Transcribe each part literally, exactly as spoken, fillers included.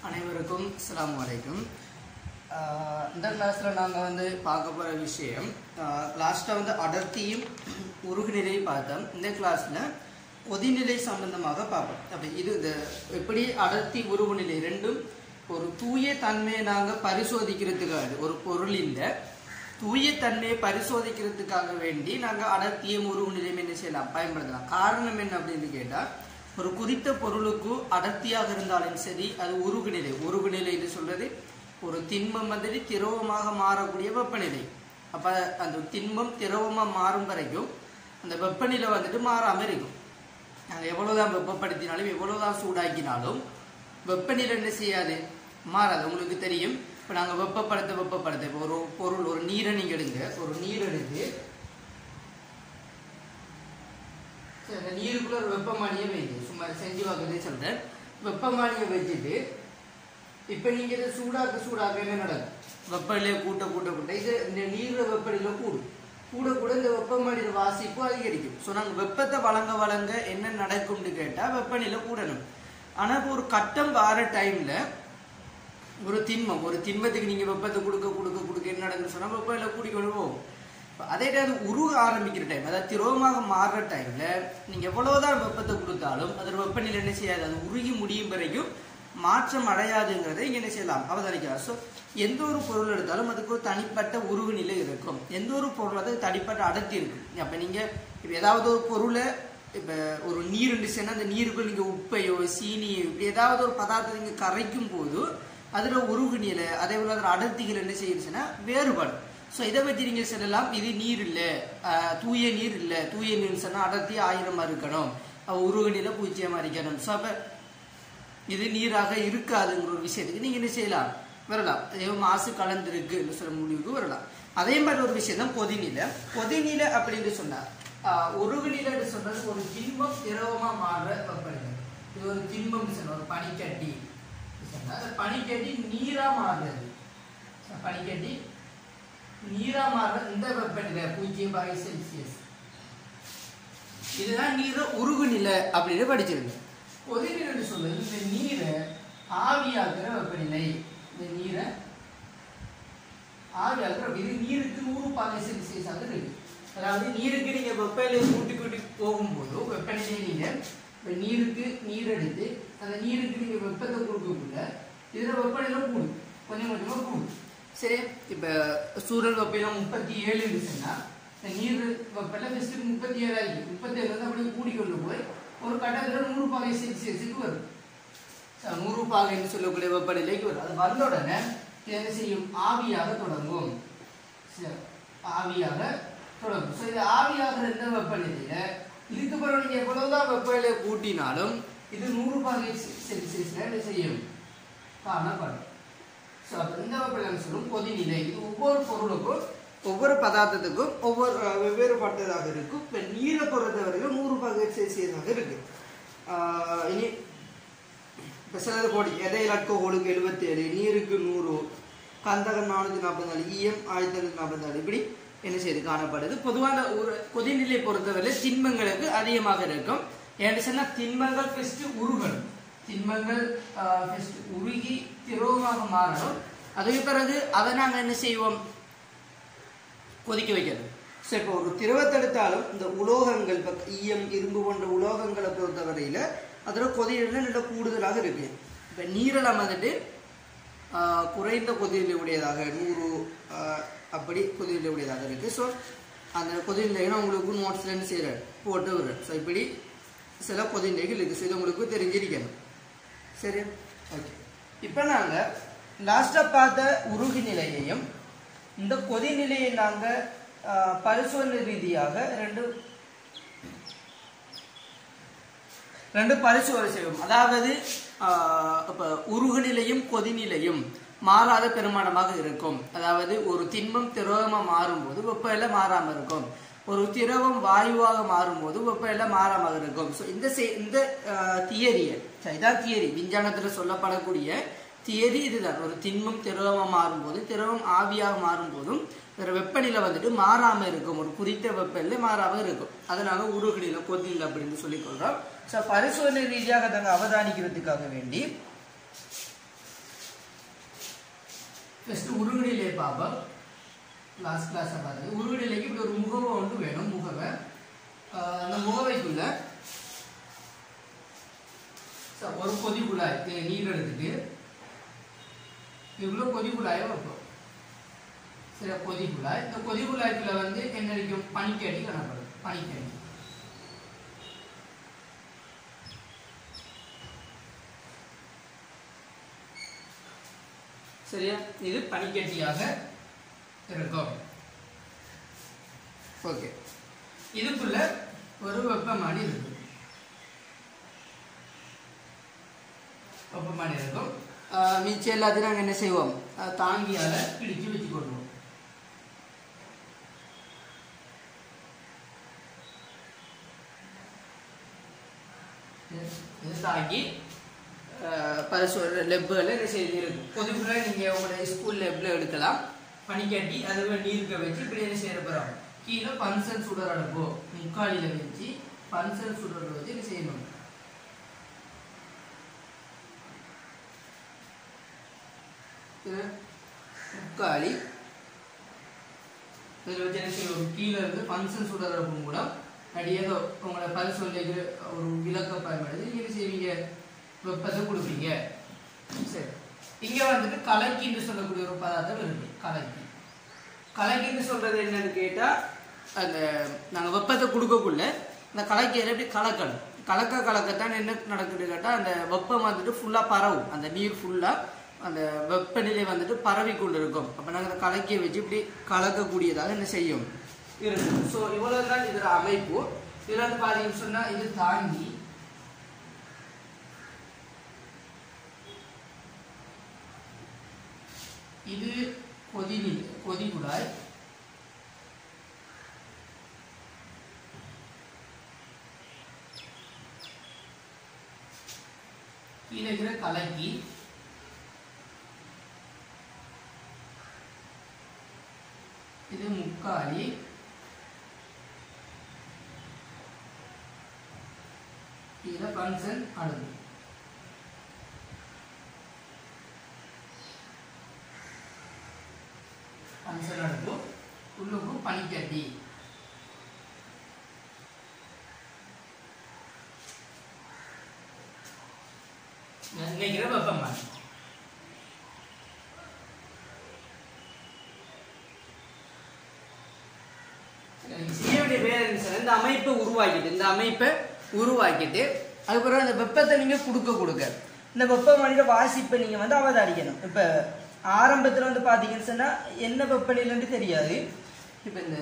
அனைவருக்கும் அஸ்ஸலாமு அலைக்கும். இந்த கிளாஸில் நாங்கள் வந்து பார்க்க போகிற விஷயம், லாஸ்ட்டாக வந்து அடர்த்தியும் உருகுநிலையும் பார்த்தோம். இந்த கிளாஸில் கொதிநிலை சம்பந்தமாக பார்ப்போம். அப்படி இது இந்த எப்படி அடர்த்தி உருகுநிலை ரெண்டும் ஒரு தூய தன்மையை நாங்கள் பரிசோதிக்கிறதுக்காக, ஒரு பொருளின் தூய தன்மையை பரிசோதிக்கிறதுக்காக வேண்டி நாங்கள் அடர்த்தியும் உருகுநிலையும் என்ன செய்யலாம், பயன்படுத்தலாம். காரணம் என்ன அப்படின்னு கேட்டால், ஒரு குறித்த பொருளுக்கு அடர்த்தியாக இருந்தாலும் சரி, அது உருகுநிலை. உருகுநிலை என்று சொல்றது ஒரு திண்மம் வந்துட்டு திரவமாக மாறக்கூடிய வெப்பநிலை. அப்ப அந்த திண்மம் திரவமா மாறும் வரைக்கும் அந்த வெப்பநிலை வந்துட்டு மாறாம இருக்கும். நாங்கள் எவ்வளவுதான் வெப்பப்படுத்தினாலும் எவ்வளவுதான் சூடாக்கினாலும் வெப்பநிலை என்ன செய்யாது, மாறாது. உங்களுக்கு தெரியும், இப்போ நாங்கள் வெப்பப்படுத்த வெப்பப்படுத்த இப்போ ஒரு பொருள், ஒரு நீரை நீங்க எடுங்க, ஒரு நீர் எடுத்து அந்த நீருக்குள்ள ஒரு வெப்பமானியை வைங்க. சும்மா செஞ்சு பார்க்கறதே சொல்றேன். வெப்பமானியை வச்சுட்டு இப்ப நீங்க இதை சூடாக்க சூடாக்க என்ன நடக்கும், வெப்பநிலையை கூட்ட கூட்ட கூட்ட இது இந்த நீர் வெப்பநிலை கூடும். கூட கூட இந்த வெப்பமானியோட வாசிப்பு அதிகரிக்கும். ஸோ நாங்கள் வெப்பத்தை வழங்க வழங்க என்ன நடக்கும்னு கேட்டா வெப்பநிலை கூடணும். ஆனா இப்போ ஒரு கட்டம் வார டைம்ல ஒரு திண்மம், ஒரு திண்மத்துக்கு நீங்க வெப்பத்தை கொடுக்க கொடுக்க கொடுக்க என்ன நடக்குன்னு சொன்னா வெப்பநிலை கூடிக்கொண்டு போகும். அதே டைம் உருக ஆரம்பிக்கிற டைம், அதாவது திரவமாக மாறுற டைம்ல நீங்க எவ்வளவுதான் வெப்பத்தை கொடுத்தாலும் அது வெப்பநிலை என்ன செய்யாது, அது உருகி முடியும் வரைக்கும் மாற்றம் அடையாதுங்கிறத இங்க என்ன செய்யலாம், அவதானிக்கலாம். ஸோ எந்த ஒரு பொருள் எடுத்தாலும் அதுக்கு ஒரு தனிப்பட்ட உருகு நிலை இருக்கும். எந்த ஒரு பொருள் அது தனிப்பட்ட அடர்த்தி இருக்கும். அப்ப நீங்க இப்ப ஏதாவது ஒரு பொருளை, இப்ப ஒரு நீர் இருந்துச்சுன்னா அந்த நீருக்குள் நீங்க உப்பையோ சீனியோ இப்படி ஏதாவது ஒரு பதார்த்தத்தை நீங்க கரைக்கும் போது அதுல உருகு நிலை, அதே போல அதோட அடர்த்திகள் என்ன செய்யுச்சுன்னா வேறுபடும். ஸோ இதை பற்றி நீங்கள் சொல்லலாம், இது நீர் இல்லை, தூய நீர் இல்லை. தூய நீர் சொன்னால் அடர்த்தி ஆயிரமா இருக்கணும், உருகு நிலை பூஜ்ஜியமா இருக்கணும். ஸோ அப்போ இது நீராக இருக்காதுங்கிற ஒரு விஷயத்துக்கு நீங்கள் என்ன செய்யலாம், வரலாம். அதே மாசு கலந்துருக்குன்னு சொல்ல முடிவுக்கு வரலாம். அதே மாதிரி ஒரு விஷயம் தான் கொதிநிலை. கொதிநிலை அப்படின்னு சொன்னார், உருகு நிலைன்னு சொன்னது ஒரு திண்மம் திரவமா மாறுற வெப்பநிலை. இது ஒரு திண்மம் சொன்ன ஒரு பனிக்கட்டி சொன்னா அந்த பனிக்கட்டி நீரா மாறுறது. பனிக்கட்டி நீரா மாற இந்த வெப்பநிலை பூஜ்ஜியம் பாகை செல்சியஸ், இதுதான் நீர உருகு நிலை அப்படின்னு படிச்சிருங்க. கொதிநிலை சொல்றது இந்த நீரை ஆவியாக்குற வெப்பநிலை. இந்த நீரை ஆவியாக்குற, இது நீருக்கு நூறு பாகை செல்சியஸ் ஆக இருக்கு. அதாவது நீருக்கு நீங்க வெப்பநிலையை கூட்டி கூட்டி போகும்போது வெப்பநிலை நீங்க நீருக்கு நீர் எடுத்து அந்த நீருக்கு நீங்க வெப்பத்தை கொடுக்கக்குள்ள இதுல வெப்பநிலை கூடும், கொஞ்சம் கொஞ்சமா கூடும். சரி, இப்ப சூழல் வெப்பநிலை முப்பத்தி ஏழு இருந்துச்சுன்னா நீர் வெப்பநிலை ஃபர்ஸ்ட் முப்பத்தி ஏழு ஆயிருக்கு. முப்பத்தி ஏழு வந்து அப்படியே கூடிக்கொண்டு போய் ஒரு கட்டத்துல நூறு பாகை செல்சியஸுக்கு வரும். நூறு பாகைன்னு சொல்லக்கூடிய வெப்பநிலைக்கு வரும். அது வந்த உடனே என்ன செய்யும், ஆவியாக தொடங்கும். ஆவியாக தொடங்கும். ஸோ இது ஆவியாகிற இந்த வெப்பநிலையில இதுக்கு பிறகு நீங்க எவ்வளவுதான் வெப்பநிலையை கூட்டினாலும் இது நூறு பாகை செல்சியஸ்ல என்ன செய்யும், காணப்படும். இந்த வெப்பநிலை சொல்லும் கொதிநிலை. இது ஒவ்வொரு பொருளுக்கும் ஒவ்வொரு பதார்த்தத்துக்கும் ஒவ்வொரு வெவ்வேறு பட்டதாக இருக்கும். இப்ப நீரை பொறுத்தவரைக்கும் நூறு பாகை செல்சியஸாக இருக்கு. இனி இப்ப சிலது போடி எதையில் அல்கோஹோலுக்கு எழுபத்தி ஏழு, நீருக்கு நூறு, கந்தகம் நானூத்தி நாற்பத்தி நாலு, ஈயம் ஆயிரத்தி தொள்ளாயிரத்தி நாற்பத்தி நாலு, இப்படி என்ன செய்து காணப்படுது. பொதுவான ஒரு கொதிநிலை பொறுத்தவரை திண்மங்களுக்கு அதிகமாக இருக்கும். ஏன்னு சொன்னா திண்மங்கள் பெஸ்ட் உருகணும். திண்மங்கள் உருகி திரவமாக மாறணும். அதுக்கு பிறகு அதை நாங்கள் என்ன செய்வோம், கொதிக்க வைக்கிறது. ஸோ இப்போ ஒரு திரவத்தை எடுத்தாலும் இந்த உலோகங்கள், இப்போ ஈயம் இரும்பு போன்ற உலோகங்களை பொறுத்தவரையில அதோட கொதிநிலை நல்ல கூடுதலாக இருக்கு. இப்போ நீரெல்லாம் வந்துட்டு குறைந்த கொதிநிலை உடையதாக நூறு அப்படி கொதிநிலை உடையதாக இருக்கு. ஸோ அந்த கொதிநிலைகளை உங்களுக்கு நோட்ஸ்ல என்ன செய்யற போட்டு விடுறேன். ஸோ இப்படி சில கொதிநிலைகள் இருக்கு. ஸோ இது உங்களுக்கு தெரிஞ்சிருக்கணும். சரி, ஓகே. இப்போ நாங்கள் லாஸ்ட்டாக பார்த்த உருகு நிலையையும் இந்த கொதிநிலையை நாங்கள் பரிசோதனை ரீதியாக ரெண்டு ரெண்டு பரிசோதனை செய்வோம். அதாவது இப்போ உருகு நிலையும் கொதிநிலையும் மாறாத பெருமானமாக இருக்கும். அதாவது ஒரு திண்மம் திரவமாக மாறும்போது வெப்பநிலை மாறாமல் இருக்கும். ஒரு திரவம் வாயுவாக மாறும்போது வெப்பநிலை மாறாமல் இருக்கும். ஸோ இந்த இந்த தியரியை, இதான் தியரி, விஞ்ஞானத்தில் சொல்லப்படக்கூடிய தியரி இதுதான். ஒரு திண்மம் திரவமாக மாறும்போது, திரவம் ஆவியாக மாறும்போதும் வெப்பநிலை வந்துட்டு மாறாமல் இருக்கும். ஒரு குறித்த வெப்பநிலை மாறாமல் இருக்கும். அதனால உருகுநிலை கொதிநிலை அப்படின்னு சொல்லிக் கொள்றோம். ஸோ பரிசோதனை ரீதியாக நாங்கள் அவதானிக்கிறதுக்காக வேண்டி ஃபர்ஸ்ட் உருகுநிலை பார்ப்போம். லாஸ்ட் கிளாஸை பார்த்தது உருகுநிலைக்கு இப்படி ஒரு முகவை ஒன்று வேணும். முகவை அந்த முகவைக்குள்ள ஒரு கொதி குழாய் நீர் எடுத்துட்டு இவ்வளோ கொதி குழாயை வைப்போம். சரி, கொதி குழாய். இந்த கொதி குழாய்க்குள்ள வந்து என்ன அடிக்கும்? பனிக்கடி காணப்படும். பனிக்கடி சரியா? இது பனிக்கட்டியாக இருக்கும். ஓகே, இதுக்குள்ள ஒரு வெப்பமானி இருக்கு. வெப்பமானி இருக்கும். மிச்சம் எல்லாத்தையும் நாங்கள் என்ன செய்வோம்? தாங்கியால பிடிச்சு வச்சு கொள்வோம். இது தாங்கி பரிசு லெப்புகளில் என்ன செய்து இருக்கும். பொதுக்குள்ள நீங்கள் உங்களோட ஸ்கூல் லெப்பில் எடுக்கலாம். பனிக்கட்டி அதுவே நீர்க்க வச்சு இப்படி என்ன செய்ய போகிறோம்? கீழே பன்சன் சுடர் அடுப்போ முக்காலியில் வச்சு பன்சன் சுடர் வச்சு என்ன செய்யணும்? முக்காலி இதில் வச்சு என்ன செய்யணும்? கீழே இருந்து பன்சன் சுடர் அடுப்பும் கூட அடியேதோ உங்களோட பரிசு ஒரு விளக்க பயன்படுது. நீங்கள் என்ன செய்வீங்க? வெப்பத்தை கொடுப்பீங்க. சரி, இங்கே வந்துட்டு கலக்கின்னு சொல்லக்கூடிய ஒரு பதார்த்தம் இருக்கு. கலக்கி கலக்கின்னு சொல்றது என்னன்னு கேட்டால், அந்த நாங்கள் வெப்பத்தை கொடுக்கக்குள்ள அந்த கலக்கியில் எப்படி கலக்கணும். கலக்க கலக்கத்தான் என்ன நடக்குது கேட்டால், அந்த வெப்பம் வந்துட்டு ஃபுல்லாக பரவும். அந்த நீர் ஃபுல்லாக அந்த வெப்பநிலை வந்துட்டு பரவி கொண்டு இருக்கும். அப்போ நாங்கள் அந்த கலக்கியை வச்சு இப்படி கலக்கக்கூடியதாக என்ன செய்யும் இருக்கும். ஸோ இவ்வளோ தான் இதோட அமைப்பு. இதில் வந்து பார்த்தீங்கன்னு சொன்னால் இது தாங்கி இது கொதி கொதி குழாய். கீழே இருக்கிற கலக்கி. இது முக்காலி. கீழே பன்சன் அடுப்பு. பன்சன் அடுப்பு உள்ளுக்கு பனிக்கட்டி. நினைக்கிற வெப்பமானி. இந்த அமைப்பை உருவாக்கிட்டு இந்த அமைப்பை உருவாக்கிட்டு அதுக்கப்புறம் அந்த வெப்பத்தை நீங்க கொடுக்க கொடுக்க இந்த வெப்பமானியோட வாசிப்பை நீங்க வந்து அவதானிக்கணும். இப்ப ஆரம்பத்துல வந்து பாத்தீங்கன்னு சொன்னா என்ன வெப்பநிலைன்னு தெரியாது. இப்ப இந்த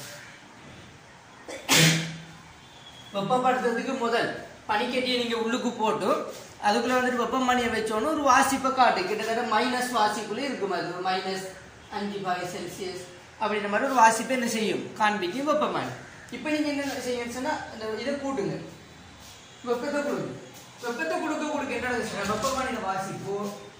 வெப்பப்படுத்துறதுக்கு முதல் பனிக்கட்டியை நீங்க உள்ளுக்கு போட்டு அதுக்குள்ள வந்துட்டு வெப்பமானியை வச்சோன்னு ஒரு வாசிப்பை காட்டு. கிட்டத்தட்ட மைனஸ் வாசிப்புல இருக்கும். அது ஒரு மைனஸ் அஞ்சு பாய் செல்சியஸ் அப்படின்ற மாதிரி ஒரு வாசிப்பை என்ன செய்யும்? காண்பிக்கும் வெப்பமானி. இப்ப நீங்க என்ன செய்யுங்க சொன்னா இதை கூட்டுங்க, வெப்பத்தை கொடுங்க. வெப்பத்தை கொடுக்க கொடுக்க என்ன வெப்பமானியோட வாசிப்பு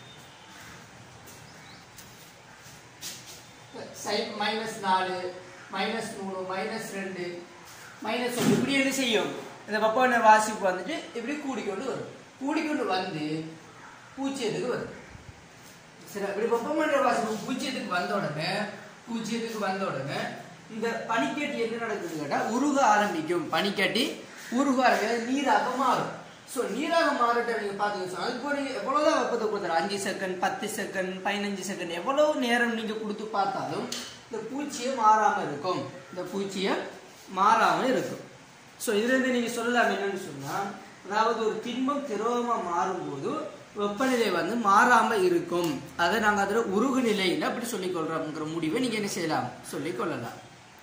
மைனஸ் நாலு, மைனஸ் மூணு, மைனஸ் ரெண்டு, மைனஸ் ஒன்று இப்படி என்ன செய்யும்? இந்த வெப்பமான வாசிப்பு வந்துட்டு இப்படி கூடிக்கொண்டு வரும். கூடிக்கொண்டு வந்து பூஜ்ஜியத்துக்கு வரும். சரி, இப்படி வெப்பமான வாசிப்பு பூஜ்ஜியத்துக்கு வந்த உடனே பூஜ்ஜியத்துக்கு வந்த உடனே இந்த பனிக்கட்டி என்ன நடக்குது கேட்டா உருக ஆரம்பிக்கும். பனிக்கட்டி உருக ஆரம்பிக்கும், நீராக மாறும். ஸோ நீராக மாறட்ட நீங்க பாத்தீங்கன்னா அதுக்கு ஒரு எவ்வளவுதான் வெப்பத்தை கொடுத்தாரு, அஞ்சு செகண்ட், பத்து செகண்ட், பதினஞ்சு செகண்ட் எவ்வளவு நேரம் நீங்க கொடுத்து பார்த்தாலும் இந்த பூச்சியை மாறாம இருக்கும். இந்த பூச்சியை மாறாம இருக்கும். ஸோ இதுல இருந்து நீங்க சொல்லலாம் என்னன்னு சொன்னா, அதாவது ஒரு திண்மம் திரவமா மாறும்போது வெப்பநிலை வந்து மாறாம இருக்கும். அதை நாங்க அதுல உருகு நிலையில அப்படி சொல்லிக் கொள்றோம்ங்கிற முடிவை நீங்க என்ன செய்யலாம்? சொல்லிக் கொள்ளலாம்.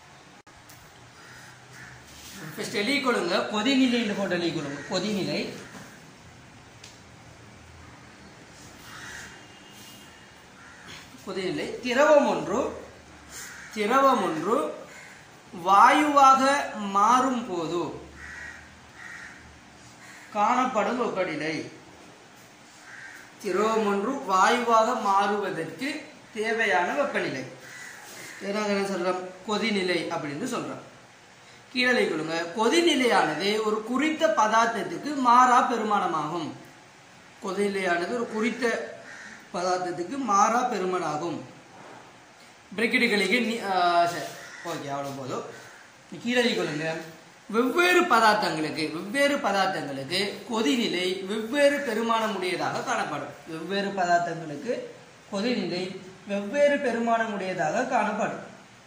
ஃபர்ஸ்ட் எழுதிக் கொள்ளுங்க, கொதிநிலைன்னு போட்டு எழுதிக் கொள்ளுங்க. கொதிநிலை கொதிநிலை திரவம் ஒன்று திரவம் ஒன்று வாயுவாக மாறும் போது காணப்படும் வெப்பநிலை. திரவம் ஒன்று வாயுவாக மாறுவதற்கு தேவையான வெப்பநிலை என்ன சொல்றோம்? கொதிநிலை அப்படின்னு சொல்றோம். கீழே கொள்ளுங்க, கொதிநிலையானது ஒரு குறித்த பதார்த்தத்துக்கு மாறா பெருமானமாகும். கொதிநிலையானது ஒரு குறித்த பதார்த்தத்துக்கு மாறா பெருமானாகும். பிரக்கெட்டுகளுக்கு சரி ஓகே அவ்வளோ போதும். கீழே கொள்ளுங்க. வெவ்வேறு பதார்த்தங்களுக்கு வெவ்வேறு பதார்த்தங்களுக்கு கொதிநிலை வெவ்வேறு பெருமானம் உடையதாக காணப்படும். வெவ்வேறு பதார்த்தங்களுக்கு கொதிநிலை வெவ்வேறு பெருமானம் உடையதாக காணப்படும்.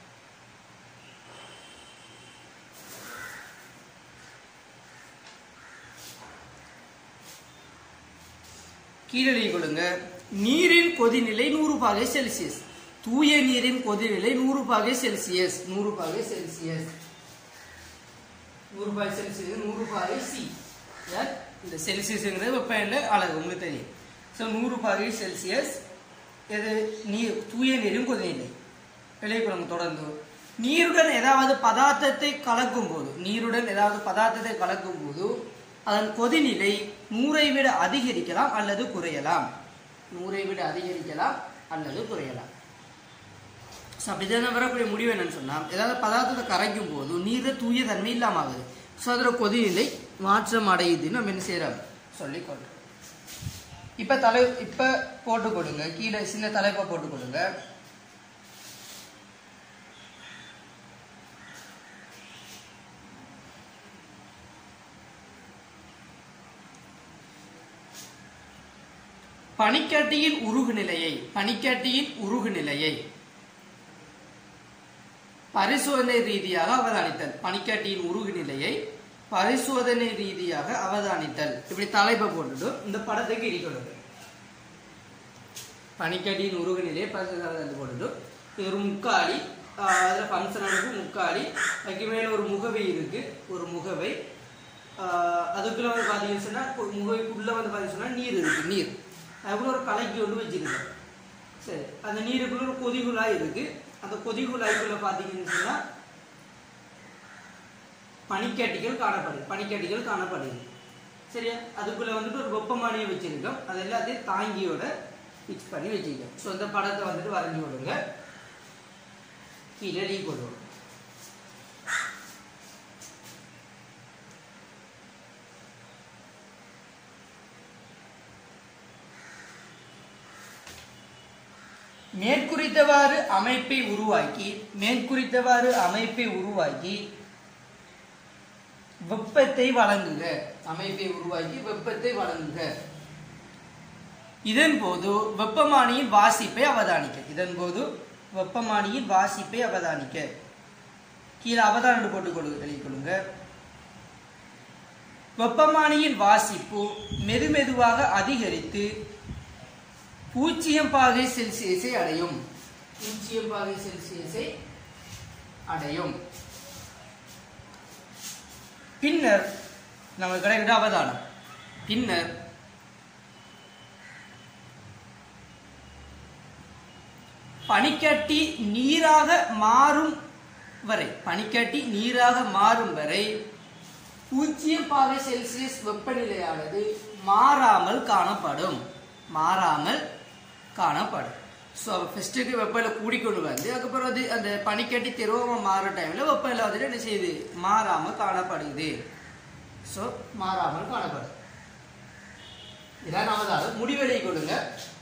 கீழே கொள்ளுங்க. நீரின் கொதிநிலை நூறு பாகை செல்சியஸ். தூய நீரின் கொதிநிலை நூறு பாகை செல்சியஸ். நூறு பாகை செல்சியஸ் நூறு பாகை செல்சியஸ் நூறு பாகை சி. இந்த செல்சியஸ்ங்கிறது வெப்பநிலை அழகு உங்களுக்கு தெரியும். ஸோ நூறு பாகை செல்சியஸ் இது நீர் தூய நீரின் கொதிநிலை. விளைவிக்கணும். தொடர்ந்து நீருடன் ஏதாவது பதார்த்தத்தை கலக்கும் போது நீருடன் ஏதாவது பதார்த்தத்தை கலக்கும் போது அதன் கொதிநிலை நூறை விட அதிகரிக்கலாம் அல்லது குறையலாம். நூறை விட அதிகரிக்கலாம் அல்லது குறையலாம். ஸோ அப்படிதான் வரக்கூடிய முடிவு என்னன்னு சொன்னால் ஏதாவது பதார்த்தத்தை கரைக்கும் போது நீரை தூய தன்மை இல்லாமல் ஆகுது. ஸோ அதோட கொதிநிலை மாற்றம் அடையுதுன்னு நம்ம என்ன செய்யறோம் சொல்லிக் கொள்றோம். இப்போ தலை இப்போ போட்டு கொடுங்க. கீழே சின்ன தலைப்பை போட்டு கொடுங்க. பனிக்கட்டியின் உருகு நிலையை பனிக்கட்டியின் உருகு நிலையை பரிசோதனை ரீதியாக அவதானித்தல். பனிக்கட்டியின் உருகு நிலையை பரிசோதனை ரீதியாக அவதானித்தல். இப்படி தலைப்பை போட்டுட்டு இந்த படத்துக்கு இடிக்கொடுங்க. பனிக்கட்டியின் உருகு நிலையை பரிசோதனை போட்டுட்டு இது ஒரு முக்காலி. அதில் ஃபங்க்ஷனுக்கு முக்காலி. அதுக்கு மேலே ஒரு முகவை இருக்கு. ஒரு முகவை அதுக்குள்ள வந்து பார்த்தீங்கன்னு சொன்னால் முகவைக்குள்ள வந்து பார்த்தீங்கன்னு சொன்னால் நீர் இருக்கு. நீர் அதுக்குள்ள ஒரு கலைக்கு ஒன்று வச்சிருக்கேன். சரி அந்த நீருக்குள்ள ஒரு கொதிகுழாய் இருக்கு. அந்த கொதிகுழாய்க்குள்ள பார்த்தீங்கன்னு சொன்னால் பனிக்கட்டிகள் காணப்படுது. பனிக்கட்டிகள் காணப்படுது. சரியா அதுக்குள்ள வந்துட்டு ஒரு வெப்பமானியை வச்சிருக்கோம். அது எல்லாத்தையும் தாங்கியோட மிக்ஸ் பண்ணி வச்சிருக்கோம். ஸோ அந்த படத்தை வந்துட்டு வரைஞ்சி விடுங்க. கீழே கொண்டு வரும். மேற்குறித்தவாறு அமைப்பை உருவாக்கி மேற்குறித்தவாறு அமைப்பை உருவாக்கி வெப்பத்தை வழங்குக. அமைப்பை உருவாக்கி வெப்பத்தை வழங்குக. இதன் போது வெப்பமானியின் வாசிப்பை அவதானிக்க. இதன் போது வெப்பமானியின் வாசிப்பை அவதானிக்க. கீழே அவதானம் போட்டுக் கொள்ளுங்க. தெளிக்கொள்ளுங்க. வெப்பமானியின் வாசிப்பு மெதுமெதுவாக அதிகரித்து பூஜ்ஜியம் பாகை செல்சியஸை அடையும். பூஜ்ஜியம் பாகை செல்சியஸை அடையும். பின்னர் நமக்கு கிடைக்கிற அவதானம் பின்னர் பனிக்கட்டி நீராக மாறும் வரை பனிக்கட்டி நீராக மாறும் வரை பூஜ்ஜியம் பாகை செல்சியஸ் வெப்பநிலையானது மாறாமல் காணப்படும். மாறாமல் காணப்படும். ஸோ ஃபர்ஸ்ட்டுக்கு வெப்பநிலை கூடிக்கொண்டு வந்து அதுக்கப்புறம் அது அந்த பனிக்கட்டி திரவமாக மாறுற டைமில் வெப்பநிலை வந்துட்டு என்ன செய்யுது மாறாமல் காணப்படுது. ஸோ மாறாமல் காணப்படும். இதான் அவதானம். முடிவெளி கொடுங்க.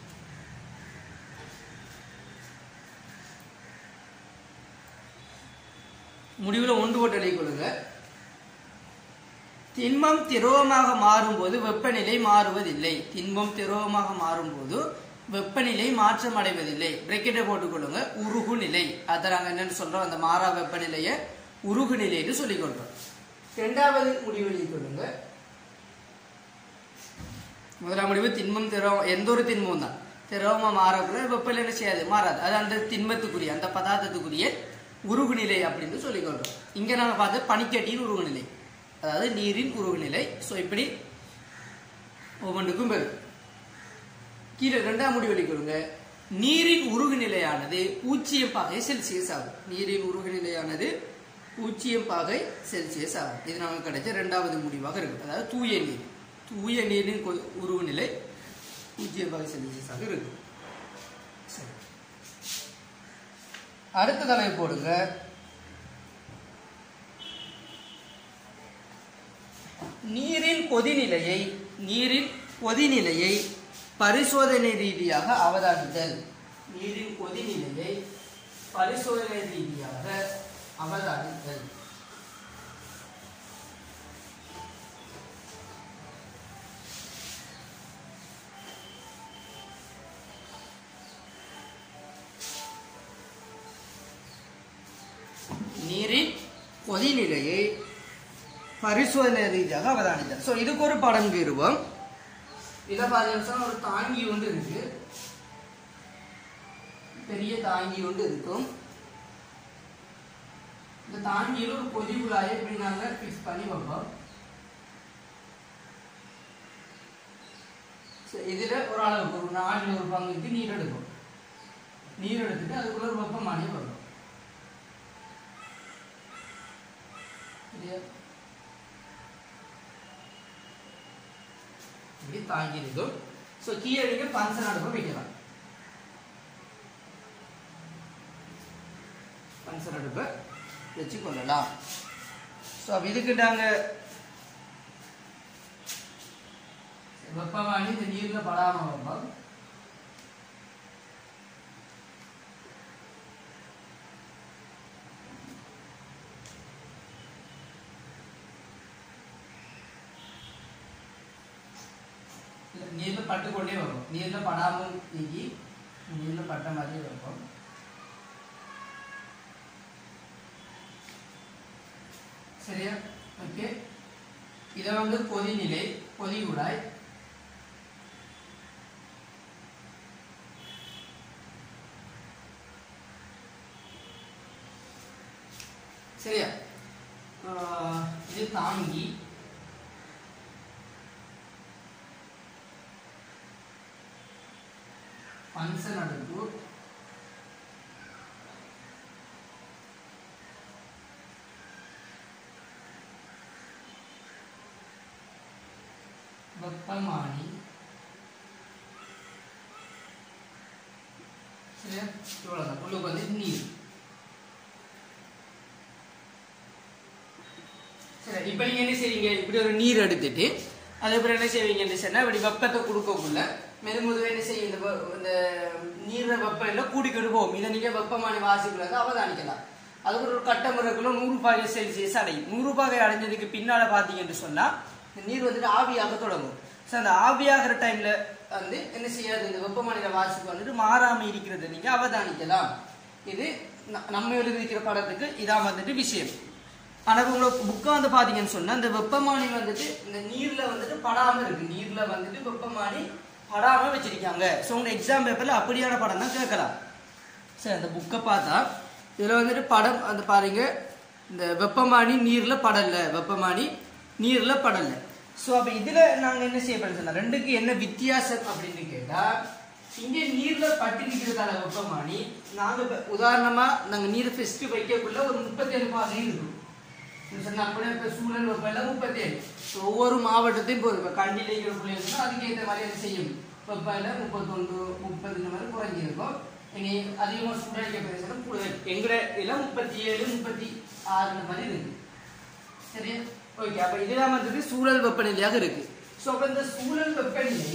முடிவில் ஒன்று போட்டு எழுதி கொடுங்க. திண்மம் திரவமாக மாறும்போது வெப்பநிலை மாறுவதில்லை. திண்மம் திரவமாக மாறும்போது வெப்பநிலை மாற்றம் அடைவதில்லை. பிரக்கெட்டை போட்டுக்கொள்ளுங்க. உருகு நிலை. அதை நாங்கள் என்னன்னு சொல்றோம் அந்த மாறா வெப்பநிலையை உருகு நிலைன்னு சொல்லிக் கொள்றோம். இரண்டாவது முடிவு எழுதி கொள்ளுங்க. முதலாம் முடிவு திண்மம் திரவம் எந்த ஒரு திண்மம் தான் திரவமா மாறக்குள்ள வெப்பநிலை என்ன செய்யாது மாறாது. அது அந்த திண்மத்துக்குரிய அந்த பதார்த்தத்துக்குரிய உருகு நிலை அப்படின்னு சொல்லிக் கொள்றோம். இங்க நாங்கள் பார்த்து பனிக்கட்டியின் உருகு நிலை அதாவது நீரின் உருகு நிலை. ஸோ இப்படி ஒவ்வொன்றுக்கும் பெரு. கீழே இரண்டாம் முடிவு எழுதிக்கொள்ளுங்க. நீரின் உருகு நிலையானது பூஜ்ஜியம் பாகை செல்சியஸ் ஆகும். நீரின் உருகு நிலையானது பூஜ்ஜியம் பாகை செல்சியஸ் ஆகும். இது நமக்கு கிடைச்ச இரண்டாவது முடிவாக இருக்கு. அதாவது தூய நீர் தூய நீரின் உருகு நிலை பூஜ்ஜியம் பாகை செல்சியஸ் ஆக இருக்கு. சரி அடுத்த தலைப்பு போடுங்க. நீரின் கொதிநிலையை நீரின் கொதிநிலையை பரிசோதனை ரீதியாக அவதானித்தல். நீரின் கொதிநிலையை பரிசோதனை ரீதியாக அவதானித்தல். நீரின் கொதிநிலையை பரிசோதனை ரீதியாக அவதானித்தல். ஸோ இதுக்கு ஒரு படம் பெறுவோம். இதை பார்த்தீங்கன்னா ஒரு தாங்கி ஒன்று இருக்கு, பெரிய தாங்கி ஒன்று இருக்கும். இந்த தாங்கியில் ஒரு கொதி குழாயை இப்படி நாங்கள் ஃபிக்ஸ் பண்ணி வைப்போம். இதில் ஒரு அளவுக்கு ஒரு நாலில் ஒரு பங்குக்கு நீர் எடுக்கும். நீர் எடுத்துட்டு அதுக்குள்ள ஒரு வெப்பமானி வரும். இப்படி தாங்கி இருக்கும். ஸோ கீழே நீங்க பன்சன் அடுப்பை வைக்கலாம். பன்சன் அடுப்பை வச்சு கொள்ளலாம். ஸோ இதுக்கு நாங்க வெப்பமானி இந்த நீர்ல படாம வைப்போம். நீர்ல பட்டுக்கொண்டே வரும். நீர்ல படாமல் நீக்கி நீர்ல பட்ட மாதிரி வைப்போம். சரியா? ஓகே. இதை வந்து கொதிநிலை, கொதி குழாய். சரியா? இது தாங்கி. பன்சன் அடுப்பு, வெப்பமானி. சரியா? இவ்வளவுதான். உள்ளுக்கு வந்து நீர். சரி, இப்ப நீங்க என்ன செய்வீங்க? இப்படி ஒரு நீர் எடுத்துட்டு அதுக்கப்புறம் என்ன செய்வீங்கன்னு சொன்னா இப்படி வெப்பத்தை கொடுக்கக்குள்ள மெது மெதுவாக என்ன செய்யும், இந்த நீர வெப்பம் எல்லாம் கூடிக்கிட்டு போகும். இதை நீங்க வெப்பமானி வாசிக்கிறது அவதானிக்கலாம். அதுக்கு ஒரு கட்டமுறைக்குள்ள நூறு பாகை செல்சியஸ் அடையும். நூறு பாகை அடைஞ்சதுக்கு பின்னால பாத்தீங்கன்னு சொன்னா இந்த நீர் வந்துட்டு ஆவியாக தொடங்கும். ஸோ அந்த ஆவியாகிற டைம்ல வந்து என்ன செய்யாது, இந்த வெப்பமானில வாசிப்பு வந்துட்டு மாறாம இருக்கிறது நீங்க அவதானிக்கலாம். இது நம்ம எழுதிக்கிற படத்துக்கு இதான் வந்துட்டு விஷயம். ஆனா உங்களுக்கு புக்கை வந்து பாத்தீங்கன்னு சொன்னா இந்த வெப்பமானி வந்துட்டு இந்த நீர்ல வந்துட்டு படாம இருக்கு. நீர்ல வந்துட்டு வெப்பமானி படாம வச்சிருக்காங்க. ஸோ உங்க எக்ஸாம் பேப்பர்ல அப்படியான படம் தான் கேட்கலாம். சரி, அந்த புக்கை பார்த்தா இதுல வந்துட்டு படம் அந்த பாருங்க, இந்த வெப்பமானி நீர்ல படல, வெப்பமானி நீர்ல படல. ஸோ அப்ப இதுல நாங்க என்ன செய்ய போறோம், ரெண்டுக்கு என்ன வித்தியாசம் அப்படின்னு கேட்டா, இங்க நீர்ல பட்டிருக்கிறதால வெப்பமானி நாங்க உதாரணமா நாங்க நீர் ஃபெஸ்ட் வைக்கக்குள்ள ஒரு முப்பத்தி ஏழு பாகை இருக்கும். சூழல் வெப்பம் முப்பத்தி ஏழு. ஒவ்வொரு மாவட்டத்தையும் போதும். கண்டில இருக்கிற பிள்ளைங்க அதுக்கேற்ற மாதிரி என்ன செய்யும், வெப்பம் முப்பத்தொன்று முப்பது இந்த மாதிரி குறைஞ்சிருக்கும். இனி அதிகமாக சூடாக பேசுறது கூடுதல். எங்கட இதெல்லாம் முப்பத்தி ஏழு முப்பத்தி ஆறு மாதிரி இருக்கு. சரி, ஓகே. அப்ப இதெல்லாம் வந்துட்டு சூழல் வெப்பநிலையாக இருக்கு. ஸோ அப்ப இந்த சூழல் வெப்பநிலை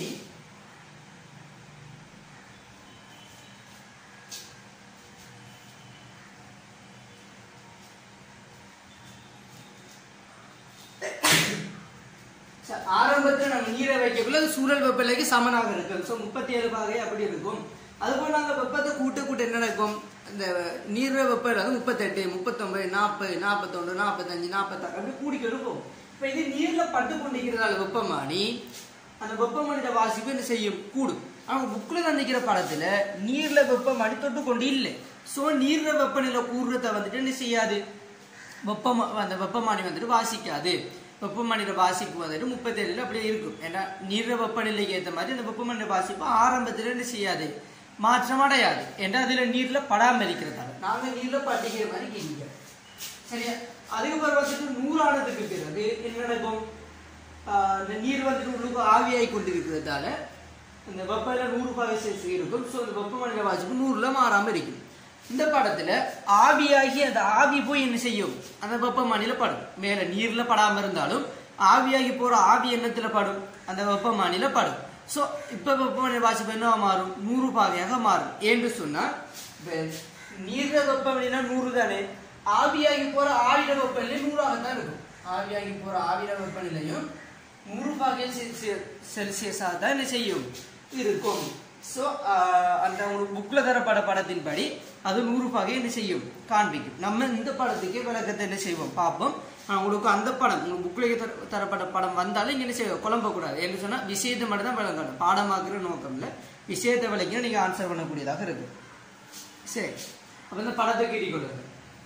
ஆரம்பத்தில் நம்ம நீரை வைக்கக்குள்ள அது சூழல் வெப்பநிலைக்கு சமனாக இருக்கும். ஸோ முப்பத்தி ஏழு பாகை அப்படி இருக்கும். அதுபோல் நாங்கள் வெப்பத்தை கூட்ட கூட்ட என்ன நடக்கும், இந்த நீர் வெப்பநிலை வந்து முப்பத்தெட்டு முப்பத்தொன்பது நாற்பது நாற்பத்தொன்று நாற்பத்தஞ்சு நாற்பத்தாறு அப்படி கூடிக்கிட்டு போகும். இப்போ இது நீர்ல பட்டு கொண்டிருக்கிறதால வெப்பமானி அந்த வெப்பமானியோட வாசிப்பு என்ன செய்யும், கூடும். ஆனால் புக்கில் தந்திக்கிற படத்துல நீர்ல வெப்பமானி தொட்டு கொண்டு இல்லை. ஸோ நீர்ல வெப்பநிலை கூடுறத வந்துட்டு என்ன செய்யாது, வெப்பமா அந்த வெப்பமானி வந்துட்டு வாசிக்காது. வெப்பமானியோட வாசிப்பு வந்துட்டு முப்பத்தி ஏழுல அப்படியே இருக்கும். ஏன்னா நீர் வெப்பநிலைக்கு ஏற்ற மாதிரி அந்த வெப்பமானியோட வாசிப்பு ஆரம்பத்துல என்ன செய்யாது, மாற்றம் அடையாது. ஏன்னா அதுல நீர்ல படாம இருக்கிறதால நாங்க நீர்ல பட்டிக்கிற மாதிரி கேட்க. சரியா? அதுக்கப்புறம் வந்துட்டு நூறானதுக்கு பிறகு என்ன நடக்கும், இந்த நீர் வந்துட்டு உள்ளுக்கு ஆவியாகி கொண்டு இருக்கிறதால இந்த வெப்பநிலை நூறு பாகை செல்சியஸ் இருக்கும். ஸோ இந்த வெப்பமானியோட வாசிப்பு நூறுல மாறாம இருக்கும். இந்த படத்துல ஆவியாகி அந்த ஆவி போய் என்ன செய்யும், அந்த வெப்பமானியில படும். மேல நீர்ல படாம இருந்தாலும் ஆவியாகி போற ஆவி எண்ணத்துல படும், அந்த வெப்பமானியில படும். ஸோ இப்ப வெப்பமானி வாசிப்பு என்ன மாறும், நூறு பாகையாக மாறும். ஏன்னு சொன்னா நீர வெப்பநிலைனா நூறு தானே, ஆவியாகி போற ஆவிட வெப்பநிலை நூறாகத்தான் இருக்கும். ஆவியாகி போற ஆவிட வெப்பநிலையும் நூறு பாகை செல்சியஸாக தான் என்ன செய்யும் இருக்கும். ஸோ அந்த உங்களுக்கு புக்ல தரப்பட படத்தின்படி அது நூறு பாகை என்ன செய்யும் காண்பிக்கும். நம்ம இந்த படத்துக்கு விளக்கத்தை என்ன செய்வோம் பார்ப்போம். உங்களுக்கு அந்த படம் உங்களுக்கு புக்ல தரப்பட்ட படம் வந்தாலும் இங்க என்ன செய்வோம் குழம்ப கூடாது. என்ன சொன்னா விஷயத்தை மட்டும் தான் விளங்கணும், பாடமாக்குற நோக்கம் இல்லை, விஷயத்தை விளக்கினா நீங்க ஆன்சர் பண்ணக்கூடியதாக இருக்கு. சரி, அப்ப இந்த படத்தை கேட்டிக்கொள்ளுங்க.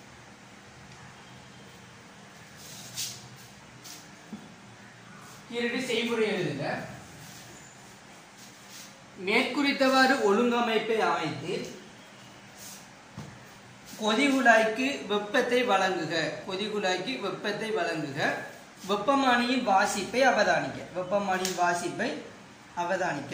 இரண்டு செய்முறை எழுதுங்க. மேற்குறித்தவாறு ஒழுங்கமைப்பை அமைத்து கொதிகுழாய்க்கு வெப்பத்தை வழங்குக. கொதிகுழாய்க்கு வெப்பத்தை வழங்குக. வெப்பமானியின் வாசிப்பை அவதானிக்க. வெப்பமானியின் வாசிப்பை அவதானிக்க.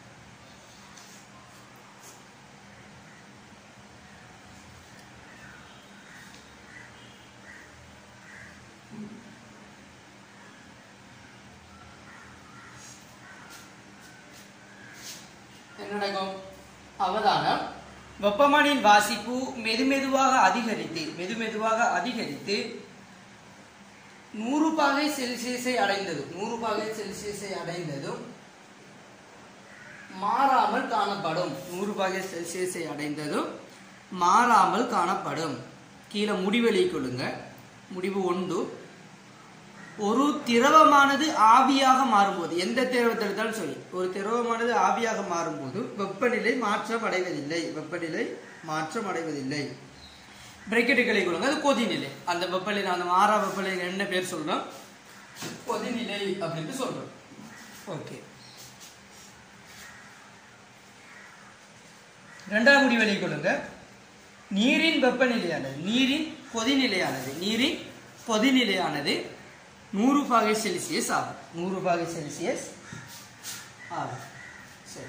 என்ன நடக்கும்? அவதானம். வெப்பமானியின் வாசிப்பு மெதுமெதுவாக அதிகரித்து மெதுமெதுவாக அதிகரித்து நூறு பாகை செல்சியஸை அடைந்ததும் நூறு பாகை செல்சியஸை அடைந்ததும் மாறாமல் காணப்படும். நூறு பாகை செல்சியஸை அடைந்ததும் மாறாமல் காணப்படும். கீழே முடிவெளி கொள்ளுங்க. முடிவு ஒன்று, ஒரு திரவமானது ஆவியாக மாறும்போது, எந்த திரவத்தை எடுத்தாலும் சரி, ஒரு திரவமானது ஆவியாக மாறும்போது வெப்பநிலை மாற்றம் அடைவதில்லை. வெப்பநிலை மாற்றம் அடைவதில்லை. பிராக்கெட்டுகளை கொடுங்க. அது கொதிநிலை. அந்த வெப்பநிலை, அந்த மாறா வெப்பநிலை என்ன பேர் சொல்றோம்? கொதிநிலை அப்படின்னு சொல்றோம். ஓகே. இரண்டாம் முடிவெளி கொள்ளுங்க. நீரின் வெப்பநிலையானது நீரின் கொதிநிலையானது நீரின் கொதிநிலையானது நூறு பாகை செல்சியஸ் ஆகும். நூறு பாகை செல்சியஸ் ஆகும். சரி,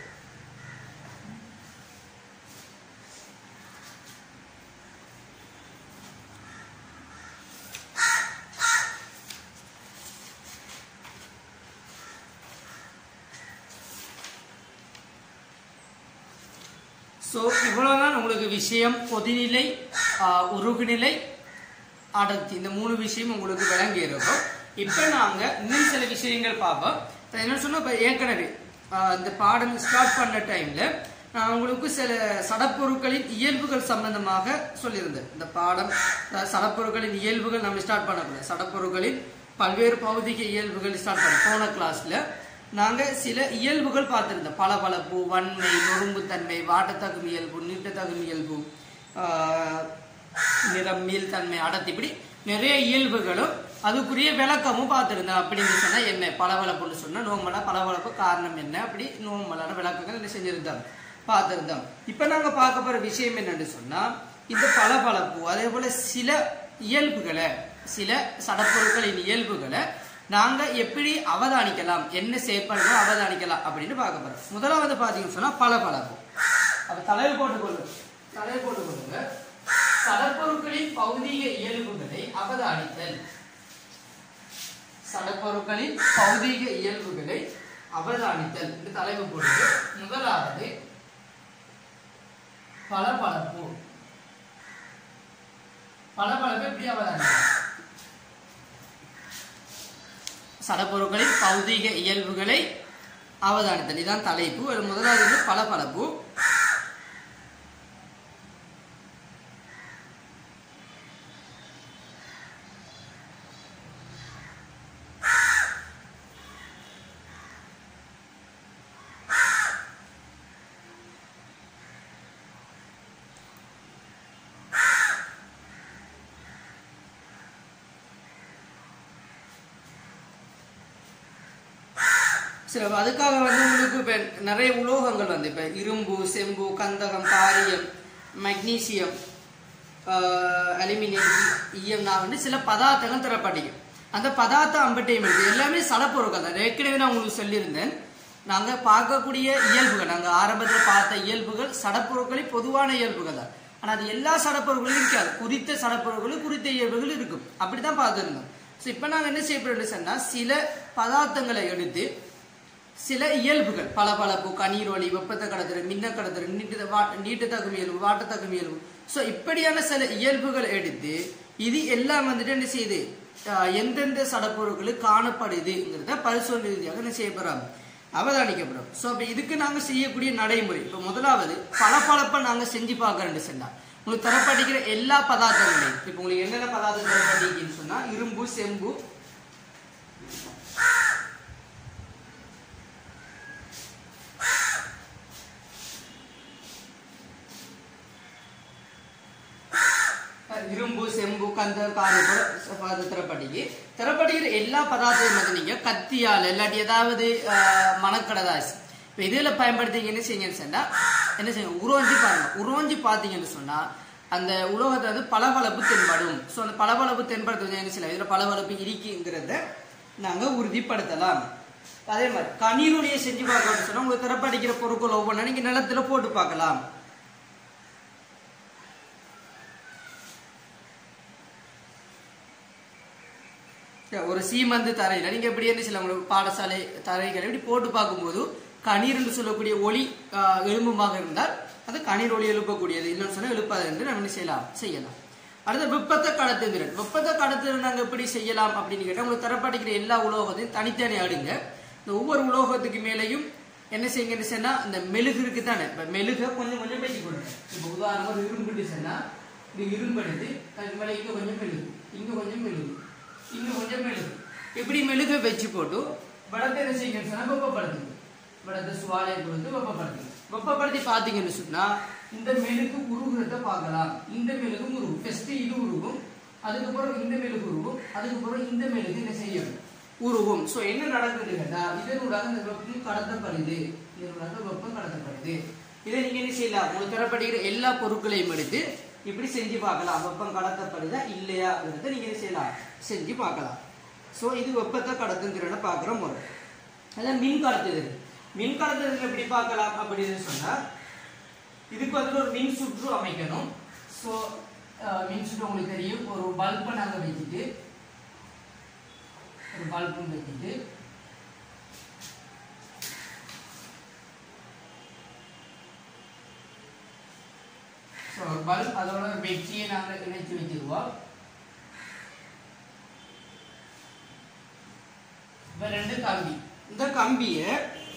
ஸோ இவ்வளவுதான் உங்களுக்கு விஷயம். கொதிநிலை, உருகுநிலை, அடர்த்தி, இந்த மூணு விஷயம் உங்களுக்கு விளங்கி இருக்கும். இப்ப நாங்க இன்னும் சில விஷயங்கள் பார்ப்போம். என்ன சொன்னா, ஏற்கனவே இந்த பாடம் ஸ்டார்ட் பண்ண டைம்ல நான் உங்களுக்கு சில சடப்பொருட்களின் இயல்புகள் சம்பந்தமாக சொல்லியிருந்தேன். இந்த பாடம் சடப்பொருட்களின் இயல்புகள் நம்ம ஸ்டார்ட் பண்ணக்கூடாது. சடப்பொருட்களின் பல்வேறு பௌதிக இயல்புகள் ஸ்டார்ட் பண்ண போன கிளாஸ்ல நாங்க சில இயல்புகள் பார்த்திருந்தோம். பளபளப்பு, வன்மை, நொறும்புத்தன்மை, வாட்டத்தகும் இயல்பு, நீட்டத்தகும் இயல்பு, நிறம், மீள்தன்மை, அடர்த்தி, இப்படி நிறைய இயல்புகளும் அதுக்குரிய விளக்கமும் பார்த்திருந்தோம். அப்படின்னு சொன்னா என்ன பளபளப்புன்னு சொன்னா நோம்பலா, பளபளப்பு காரணம் என்ன, அப்படி நோம்பலான விளக்கங்கள் என்ன செஞ்சிருந்தோம் பார்த்திருந்தோம். இப்ப நாங்க பார்க்க போற விஷயம் என்னன்னு சொன்னா, இந்த பளபளப்பு அதே போல சில இயல்புகளை, சில சடப்பொருட்களின் இயல்புகளை நாங்க எப்படி அவதானிக்கலாம், என்ன செயற்பாடுகளை அவதானிக்கலாம் அப்படின்னு பார்க்க போறோம். முதலாவது பாத்தீங்கன்னு சொன்னா பளபளப்பு. அப்ப தலையில் போட்டுக்கொள்ளுங்க. தலையில் போட்டுக்கொள்ளுங்க. சடப்பொருட்களின் பௌதிக இயல்புகளை அவதானித்தல். சடப்பொருட்களின் பௌதிக இயல்புகளை அவதானித்தல் என்று தலைப்பு போட்டு, முதலாவது பளபளப்பு. பளபளப்பு எப்படி அவதானித்தல்? சடப்பொருட்களின் பௌதிக இயல்புகளை அவதானித்தல், இதுதான் தலைப்பு. முதலாவது பளபளப்பு. சரி, அதுக்காக வந்து உங்களுக்கு இப்ப நிறைய உலோகங்கள் வந்து இப்ப இரும்பு, செம்பு, கந்தகம், காரியம், மெக்னீசியம், அலுமினியம், ஈயம் வந்து சில பதார்த்தங்கள் தரப்பட்டிருக்கும். அந்த பதார்த்த அம்பட்டையும் எல்லாமே சடப்பொருட்கள் தான். ஏற்கனவே நான் உங்களுக்கு சொல்லியிருந்தேன், நாங்க பார்க்கக்கூடிய இயல்புகள், நாங்க ஆரம்பத்தில் பார்த்த இயல்புகள் சடப்பொருட்களின் பொதுவான இயல்புகள் தான். ஆனா அது எல்லா சடப்பொருட்களும் இருக்காது. குறித்த சடப்பொருட்களும் குறித்த இயல்புகள் இருக்கும். அப்படித்தான் பார்த்துருந்தோம். ஸோ இப்போ நாங்கள் என்ன செய்யப்படுறோம் சொன்னா, சில பதார்த்தங்களை எடுத்து சில இயல்புகள் பளபளப்பு, கண்ணீரொளி, வெப்பத்தை கடத்துற, மின்ன கடத்துற, நீட்டு நீட்டு தகும் இயல்பு, வாட்ட தகும் இயல்பு. ஸோ இப்படியான சில இயல்புகள் எடுத்து இது எல்லாம் வந்துட்டு என்ன செய்யுது, எந்தெந்த சடப்பொருட்களுக்கு காணப்படுதுங்கிறத பரிசோதனை ரீதியாக என்ன செய்யப்படுறோம், அவதானிக்கப்படும். ஸோ அப்போ இதுக்கு நாங்கள் செய்யக்கூடிய நடைமுறை இப்போ முதலாவது பளபளப்பை நாங்கள் செஞ்சு பார்க்கறேன்னு சொன்னா உங்களுக்கு தரப்பட்டிருக்கிற எல்லா பதார்த்தங்களையும் இப்போ உங்களுக்கு என்னென்ன பதார்த்தம் தரப்பட்டிருக்குன்னு சொன்னா இரும்பு, செம்பு, இரும்பு, செம்பு, கந்த, காரு திறப்பட்டிக்கு திறப்பட்டிக்கிற எல்லா பதார்த்தத்தையும் வந்து நீங்க கத்தியால் இல்லாட்டி ஏதாவது மணக்கடதாசி இப்போ இதில் பயன்படுத்திங்க என்ன செய்யுங்கன்னு சொன்னா என்ன செய்யுங்க உரோஞ்சி பாருங்க. உரோஞ்சி பார்த்தீங்கன்னு சொன்னா அந்த உலோகத்தை வந்து பளபளப்பு தென்படும். ஸோ அந்த பளபளப்பு தென்படுத்துவது என்ன செய்யலாம், இதில் பளபளப்பு இருக்குங்கிறத நாங்கள் உறுதிப்படுத்தலாம். அதே மாதிரி கண்ணீருடைய செஞ்சு பார்க்கணும்னு சொன்னா உங்களுக்கு திறப்படிக்கிற பொருட்கள் ஒவ்வொன்றா நீங்க நிலத்துல போட்டு பார்க்கலாம். ஒரு சீமந்து தரையில நீங்க எப்படி என்ன செய்யலாம், உங்களுக்கு பாடசாலை தரைகளை இப்படி போட்டு பார்க்கும்போது கண்ணீர் என்று சொல்லக்கூடிய ஒளி எழும்புமாக இருந்தால் அது கண்ணீர் ஒளி எழுப்பக்கூடியது, இல்லைன்னு சொன்னா எழுப்பாது என்று நம்ம என்ன செய்யலாம் செய்யலாம். அடுத்த வெப்பத்தை கடத்துங்கிறது. வெப்பத்தை கடத்து நாங்க எப்படி செய்யலாம் அப்படின்னு கேட்டா உங்களுக்கு தரப்பட்டிருக்கிற எல்லா உலோகத்தையும் தனித்தனி அடுங்க. இந்த ஒவ்வொரு உலோகத்துக்கு மேலையும் என்ன செய்யுங்கன்னு சொன்னா இந்த மெழுகு இருக்கு தானே, இப்ப மெழுக கொஞ்சம் கொஞ்சம் பேசி கொடுங்க. இப்ப உதாரணமா ஒரு இரும்புட்டு சொன்னா இது இரும்பு எடுத்து அதுக்கு மேல இங்க கொஞ்சம் மெழுகு, இங்க கொஞ்சம் மெழுகு, இங்க கொஞ்சம் மெழுகு, இப்படி மெழுக வச்சு போட்டு வடத்தை என்ன செய்யுங்கன்னு சொன்னா வெப்பப்படுத்துங்க. வடத்தை சுவாலையை கொடுத்து வெப்பப்படுத்துங்க. வெப்பப்படுத்தி பாத்தீங்கன்னு சொன்னா இந்த மெழுகு உருகுறத பார்க்கலாம். இந்த மெழுகு உருகும், ஃபர்ஸ்ட் இது உருகும், அதுக்கப்புறம் இந்த மெழுகு உருகும், அதுக்கப்புறம் இந்த மெழுகு என்ன செய்யும் உருகும். சோ என்ன நடக்குது கேட்டா இதனூடாக இந்த வெப்பம் கடத்தப்படுது, இதனூடாக வெப்பம் கடத்தப்படுது. இதை நீங்க என்ன செய்யலாம், உங்களுக்கு தரப்படுகிற எல்லா பொருட்களையும் எடுத்து இப்படி செஞ்சு பார்க்கலாம். வெப்பம் கடத்தப்படுதா இல்லையாங்கிறத நீங்க என்ன செய்யலாம் செஞ்சு பார்க்கலாம். சோ இது வெப்பத்தை கடத்துங்கிறத பாக்குற முறை. அதான் மின் கடத்துதல். மின் கடத்துதல் எப்படி பார்க்கலாம் அப்படின்னு சொன்னா இதுக்கு வந்து ஒரு மின் சுற்று அமைக்கணும். ஸோ மின் சுற்று உங்களுக்கு தெரியும், ஒரு பல்பை நாங்கள் வச்சுட்டு ஒரு பல்பும் வச்சுட்டு ஸோ பல்ப் அதோட பேட்டரியை நாங்கள் இணைச்சு வச்சிருவோம். இப்போ ரெண்டு கம்பி, இந்த கம்பியை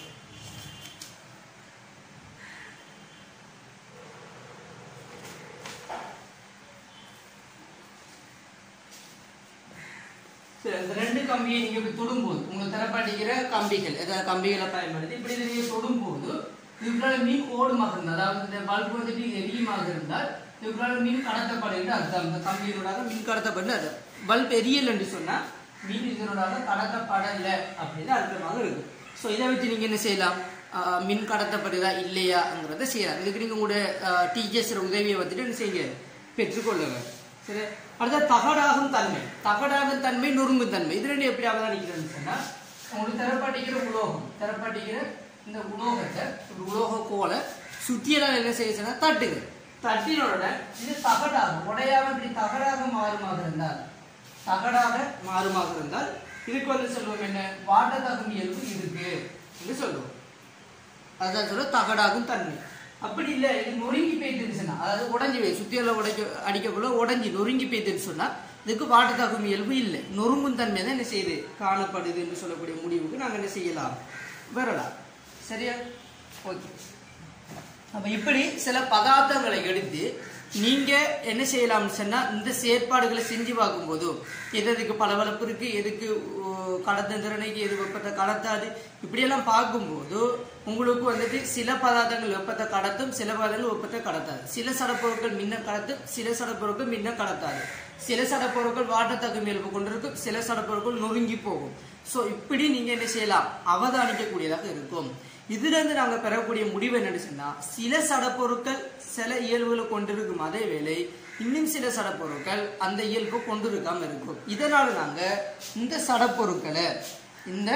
இந்த ரெண்டு கம்பியை நீங்க இப்படி தொடும்போது உங்களுக்கு தரப்பட்டிருக்கிற கம்பிகள் ஏதாவது கம்பிகளை பயன்படுத்தி இப்படி நீங்க தொடும்போது இதுக்குள்ள மீன் ஓடுமாக இருந்தால், அதாவது இந்த பல்பு வந்துட்டு எரியுமாக இருந்தால் இதுக்குள்ள மீன் கடத்தப்படுகிறது அர்த்தம். இந்த கம்பியினோட மீன் கடத்தப்படல அது பல்ப் எரியல் என்று சொன்னா மீன் இதனோட கடத்தப்படலை அப்படின்னு அர்த்தமாக இருக்கு. ஸோ இதை வச்சு நீங்க என்ன செய்யலாம், மின் கடத்தப்படுதா இல்லையாங்கிறத செய்யலாம். இதுக்கு நீங்க உங்களோட டீச்சர்ஸ் உதவியை வந்துட்டு என்ன செய்யுங்க பெற்றுக்கொள்ளுங்க. சரி, அடுத்த தகடாகும் தன்மை. தகடாகும் தன்மை, நொறுங்கும் தன்மை, இது ரெண்டு எப்படி அவதானிக்கிறேன்னு சொன்னா உங்களுக்கு தரப்பட்டிருக்கிற உலோகம் தரப்பட்டிருக்கிற இந்த உலோகத்தை ஒரு உலோக கோலை சுத்தியெல்லாம் என்ன செய்ய சொன்னா தட்டுங்க. தட்டினோட இது தகடாகும், உடையாம இப்படி தகடாக மாறுமாக இருந்தால் தகடாக மாறுமாக இருந்தால் இதுக்கு வந்து சொல்லுவோம் என்ன, வாட்ட தகும் இயல்பு இருக்கு என்று சொல்லுவோம். அதுதான் சொல்ல தகடாகும் தன்மை. அப்படி இல்லை இது நொறுங்கி போயிட்டுன்னு சொன்னா, அதாவது உடஞ்சி போய் சுத்தியெல்லாம் உடைக்க அடிக்கக்குள்ள உடஞ்சி நொறுங்கி போயிட்டுன்னு சொன்னா இதுக்கு வாட்ட தகும் இயல்பு இல்லை, நொறுங்கும் தன்மை தான் என்ன செய்யுது காணப்படுது என்று சொல்லக்கூடிய முடிவுக்கு நாங்கள் என்ன செய்யலாம் வரலாம். சரியா, ஓகே. அப்ப இப்படி சில பதார்த்தங்களை எடுத்து நீங்க என்ன செய்யலாம்னு சொன்னா இந்த செயற்பாடுகளை செஞ்சு பார்க்கும்போது எது எதுக்கு பளபளப்பு இருக்கு, எதுக்கு கடத்த திறனைக்கு, எது வெப்பத்தை கடத்தாது, இப்படியெல்லாம் பார்க்கும்போது உங்களுக்கு வந்துட்டு சில பதார்த்தங்கள் வெப்பத்தை கடத்தும், சில பதார்த்தங்கள் வெப்பத்தை கடத்தாது. சில சடப்பொருட்கள் மின்ன கடத்தும், சில சடப்பொருட்கள் மின்ன கடத்தாது. சில சடப்பொருட்கள் வாட்டத்தக்கும் இயல்பு கொண்டிருக்கும், சில சடப்பொருட்கள் நொறுங்கி போகும். ஸோ இப்படி நீங்க என்ன செய்யலாம் அவதானிக்கக்கூடியதாக இருக்கும். இதுல இருந்து நாங்க பெறக்கூடிய முடிவு என்னன்னு சொன்னா சில சடப்பொருட்கள் சில இயல்புகளை கொண்டிருக்கும், அதே வேளை இன்னும் சில சடப்பொருட்கள் அந்த இயல்பு கொண்டிருக்காம இருக்கும். இதனால நாங்க இந்த சடப்பொருட்களை இந்த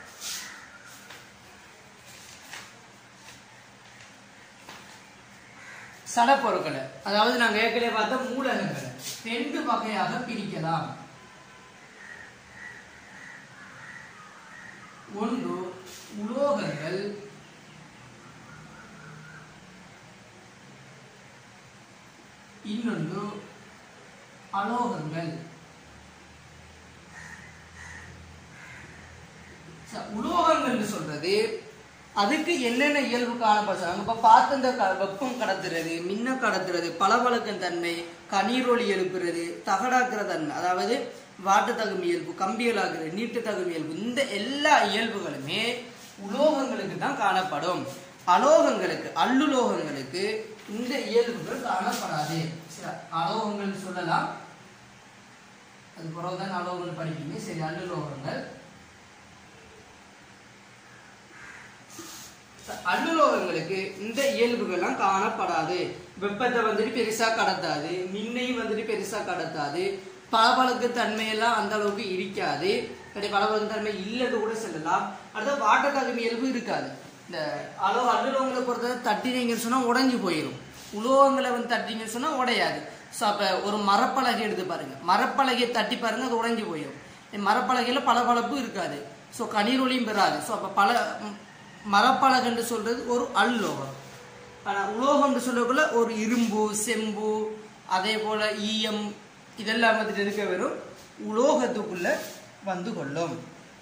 சடப்பொருட்களை அதாவது நாங்க ஏற்கனவே பார்த்த மூலகங்களை ரெண்டு வகையாக பிரிக்கலாம். ஒன்று உலோக உலோகங்கள் இன்னொன்று அலோகங்கள். உலோகங்கள் சொல்றது அதுக்கு என்னென்ன இயல்பு காணப்படுறாங்க? இப்ப பார்த்து இந்த வெப்பம் கடத்துறது, மின்ன கடத்துறது, பளபளக்கும் தன்மை, கண்ணீரொளி எழுப்புறது, தகடாக்குற தன்மை, அதாவது வாட்டு தகும் இயல்பு, கம்பியலாக்குறது, நீட்டு தகும் இயல்பு, இந்த எல்லா இயல்புகளுமே உலோகங்களுக்கு தான் காணப்படும். அலோகங்களுக்கு, அல்லுலோகங்களுக்கு இந்த இயல்புகள் காணப்படாது. அலோகங்கள் சொல்லலாம், அது பிறகுதான் அலோகங்கள் படிப்பீங்க. சரி, அல்லுலோகங்கள். அல்லுலோகங்களுக்கு இந்த இயல்புகள்லாம் காணப்படாது. வெப்பத்தை வந்துட்டு பெருசா கடத்தாது, மின்னையும் வந்துட்டு பெருசா கடத்தாது, பளபளக்கு தன்மையெல்லாம் அந்த அளவுக்கு இருக்காது. பளபளக்கு தன்மை இல்லைன்னு கூட சொல்லலாம். அடுத்த வாட்ட தகும் இயல்பு இருக்காது. இந்த அலோ அல்லுலோகங்களை பொறுத்தவரை தட்டினீங்கன்னு சொன்னா உடைஞ்சு போயிடும். உலோகங்களை வந்து தட்டிங்கன்னு சொன்னா உடையாது. ஸோ அப்போ ஒரு மரப்பலகை எடுத்து பாருங்க, மரப்பலகையை தட்டி பாருங்க, அது உடைஞ்சு போயிடும். மரப்பலகையில பளபளப்பு இருக்காது, ஸோ கண்ணீரொளியும் பெறாது. ஸோ அப்போ பல மரப்பலகன்று சொல்றது ஒரு அல்லோகம். ஆனால் உலோகம் சொல்லக்குள்ள ஒரு இரும்பு, செம்பு, அதே போல ஈயம், இதெல்லாம் வந்துட்டு இருக்க வெறும் உலோகத்துக்குள்ள வந்து கொள்ளும்.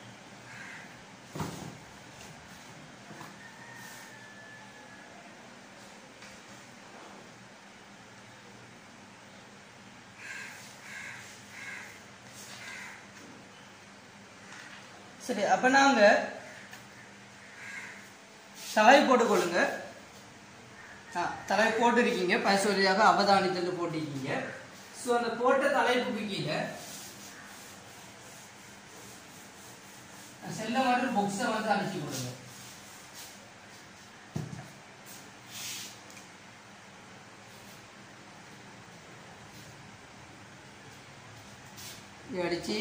சரி, அப்ப நாங்க தலை போட்டுக்கொள்ளுங்க. தலை போட்டிருக்கீங்க, பரிசோதனையாக அவதானித்து போட்டிருக்கீங்க. ஸோ அந்த போட்ட தலைப்புக்கு கீழே செல்ல மாதிரி பொக்ஸை வந்து அடிச்சு கொடுங்க. அடிச்சு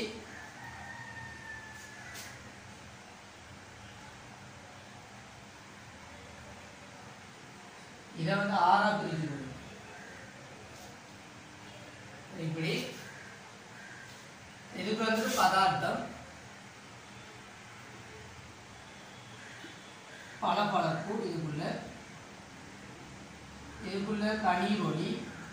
இதை வந்து ஆறா பிரிச்சு இப்படி. இதுக்கு வந்து பதார்த்தம், பளபளப்பு, இதுக்குள்ள இதுக்குள்ள கண்ணீரொளி,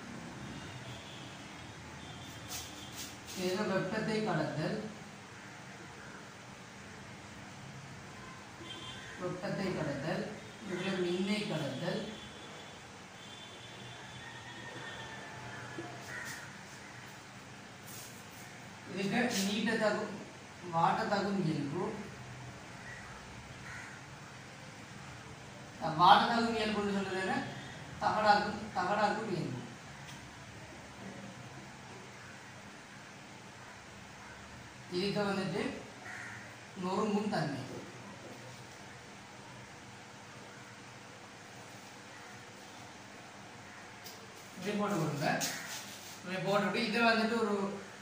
இது வெப்பத்தை கடத்தல், வெப்பத்தை கடத்தல், இதுக்குள்ள மின்னை கடத்தல், இதுக்கு நீட்ட தகும் வாட்ட தகும் இயல்பு. வாட்ட தகும் இயல்புன்னு சொல்றது என்ன? தகடாக்கும் தகடாக்கும் இயல்பு. இதுக்கு வந்துட்டு நொறுங்கும் தன்மை. இப்படி போட்டு கொடுங்க. இப்படி போட்டுவிட்டு இது வந்துட்டு ஒரு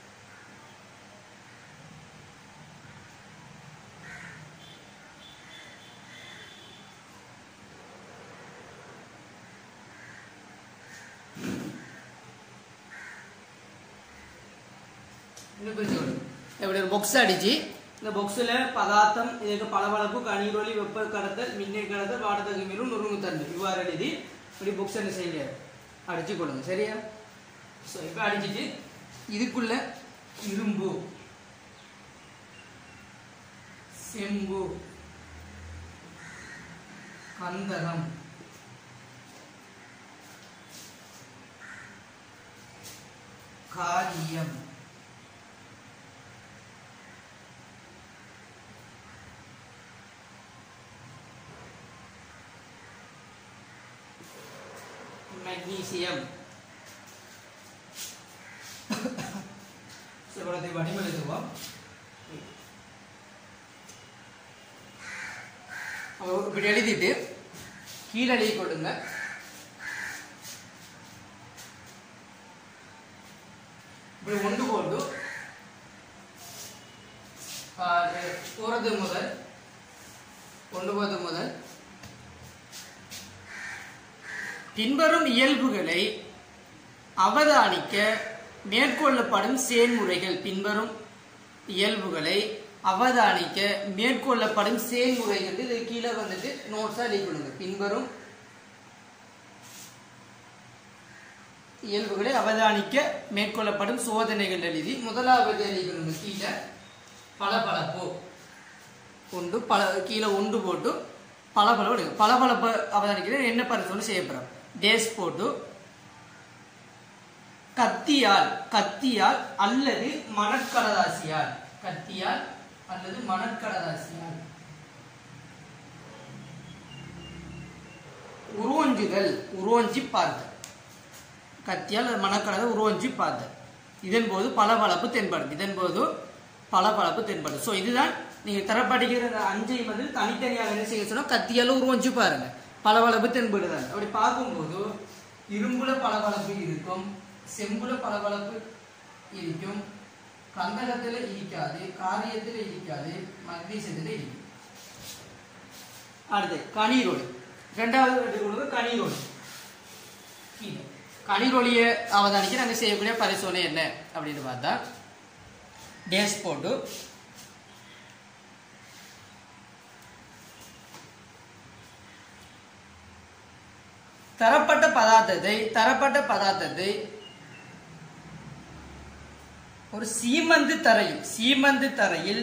இப்படி ஒரு பாக்ஸ் அடிச்சு, இந்த பாக்ஸ்ல பதார்த்தம், இதுக்கு பளபளப்பு, கண்ணீரொளி, வெப்ப கடத்தல், மின்னை கடத்தல், வாட்டத்தகு மீறும், நொறுங்கு தன்மை, இவ்வாறு எழுதி இப்படி பாக்ஸ் என்ன செய்ய அடிச்சு கொடுங்க. சரியா? ஸோ இப்போ அடிச்சுட்டு இதுக்குள்ள இரும்பு, செம்பு, கந்தகம், காலியம், மெக்னீசியம், இவ்வளத்தை வடிவெழுதுவோம். இப்படி எழுதிட்டு கீழே எழுதி கொடுங்க. இப்படி ஒன்று போட்டு போறது முதல் ஒன்று போது முதல் பின்வரும் இயல்புகளை அவதானிக்க மேற்கொள்ளப்படும் செயல்முறைகள். பின்வரும் இயல்புகளை அவதானிக்க மேற்கொள்ளப்படும் செயல்முறைகள் இது கீழே வந்துட்டு நோட்ஸா எழுதிக்கொள்ளுங்க. பின்வரும் இயல்புகளை அவதானிக்க மேற்கொள்ளப்படும் சோதனைகள் எழுதி முதலாவது எழுதிக்கொள்ளுங்க. கீழே பளபளப்பு ஒன்று பல கீழே ஒன்று போட்டு பளபளப்பு பளபளப்பு அவதானிக்கிறது என்ன பரிசோதனை செய்யப்படுறோம். டேஸ் போட்டு கத்தியால் கத்தியால் அல்லது மணற்கடதாசியால் கத்தியால் அல்லது மணற்கடதாசியால் உருவஞ்சுதல் உருவஞ்சி பார்த்தல் கத்தியால் மணக்கடலை உருவஞ்சி பார்த்தல் இதன் போது பளபளப்பு தென்படும். இதன் போது பளபளப்பு தென்படும். ஸோ இதுதான் நீங்க தரப்படுகிற அஞ்சை வந்து தனித்தனியாக என்ன செய்ய சொன்னா கத்தியால உருவஞ்சி பாருங்க பளபளப்பு தென்படுதாங்க. அப்படி பார்க்கும்போது இரும்புல பளபளப்பு இருக்கும், செம்புல பளபளப்பு இருக்கும், கந்தகத்துல இருக்காது, காரியத்துல இருக்காது, மக்னீசியத்துல இருக்கும். அடுத்து கனீரொளி. இரண்டாவது எடுத்துக்கொள்வது கனீரொளி. கனீரொளியை அவதானிக்க நாங்கள் செய்யக்கூடிய பரிசோதனை என்ன அப்படின்னு பார்த்தா டேஸ் போட்டு தரப்பட்ட பதார்த்தத்தை தரப்பட்ட பதார்த்தத்தை ஒரு சீமந்து தரையில் சீமந்து தரையில்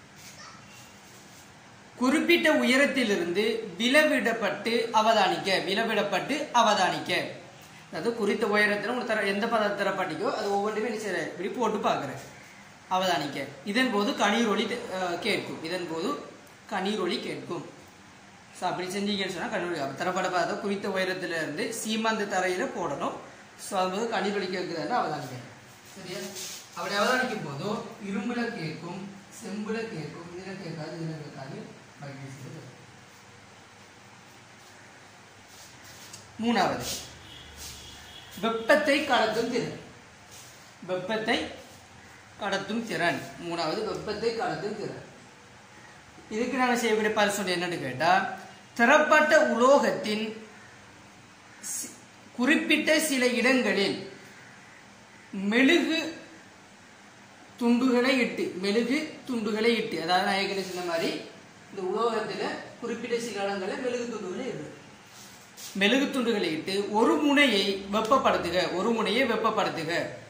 குறிப்பிட்ட உயரத்திலிருந்து விலவிடப்பட்டு அவதானிக்க விலவிடப்பட்டு அவதானிக்க அதாவது குறித்த உயரத்தில் ஒரு தர எந்த பதார்த்தம் தரப்பட்டிக்கோ அது ஒவ்வொன்றுமே இப்படி போட்டு பார்க்குறேன் அவதானிக்க. இதன் போது கனீரொளி கேட்கும். இதன் போது கனீரொளி கேட்கும். ஸோ அப்படி செஞ்சீங்கன்னு சொன்னால் கனீரொளி தரப்பட்ட பதார்த்தம் குறித்த உயரத்துல இருந்து சீமந்து தரையில போடணும். ஸோ அதுபோது கனீரொளி கேட்குறதுல அவதானிக்க. சரியா? அப்படி அவதானிக்கும் போதோ இரும்புல கேட்கும், செம்புல கேட்கும், இதுல கேட்காது, இதுல கேட்காது. மூணாவது வெப்பத்தை கடத்தும் திறன். வெப்பத்தை கடத்தும் திறன் மூணாவது வெப்பத்தை கடத்தும் திறன். இதுக்கு நாங்கள் செய்யக்கூடிய பரிசோதனை என்னன்னு கேட்டா தரப்பட்ட உலோகத்தின் குறிப்பிட்ட சில இடங்களில் மெழுகு துண்டுகளை இட்டு மெழுகு துண்டுகளை இட்டு அதாவது நான் ஏற்கனவே சொன்ன மாதிரி இந்த உலோகத்துல குறிப்பிட்ட சில இடங்களில் மெழுகு துண்டுகளை இட்டு மெழுகு துண்டுகளை இட்டு ஒரு முனையை வெப்பப்படுத்துக ஒரு முனையை வெப்பப்படுத்துக.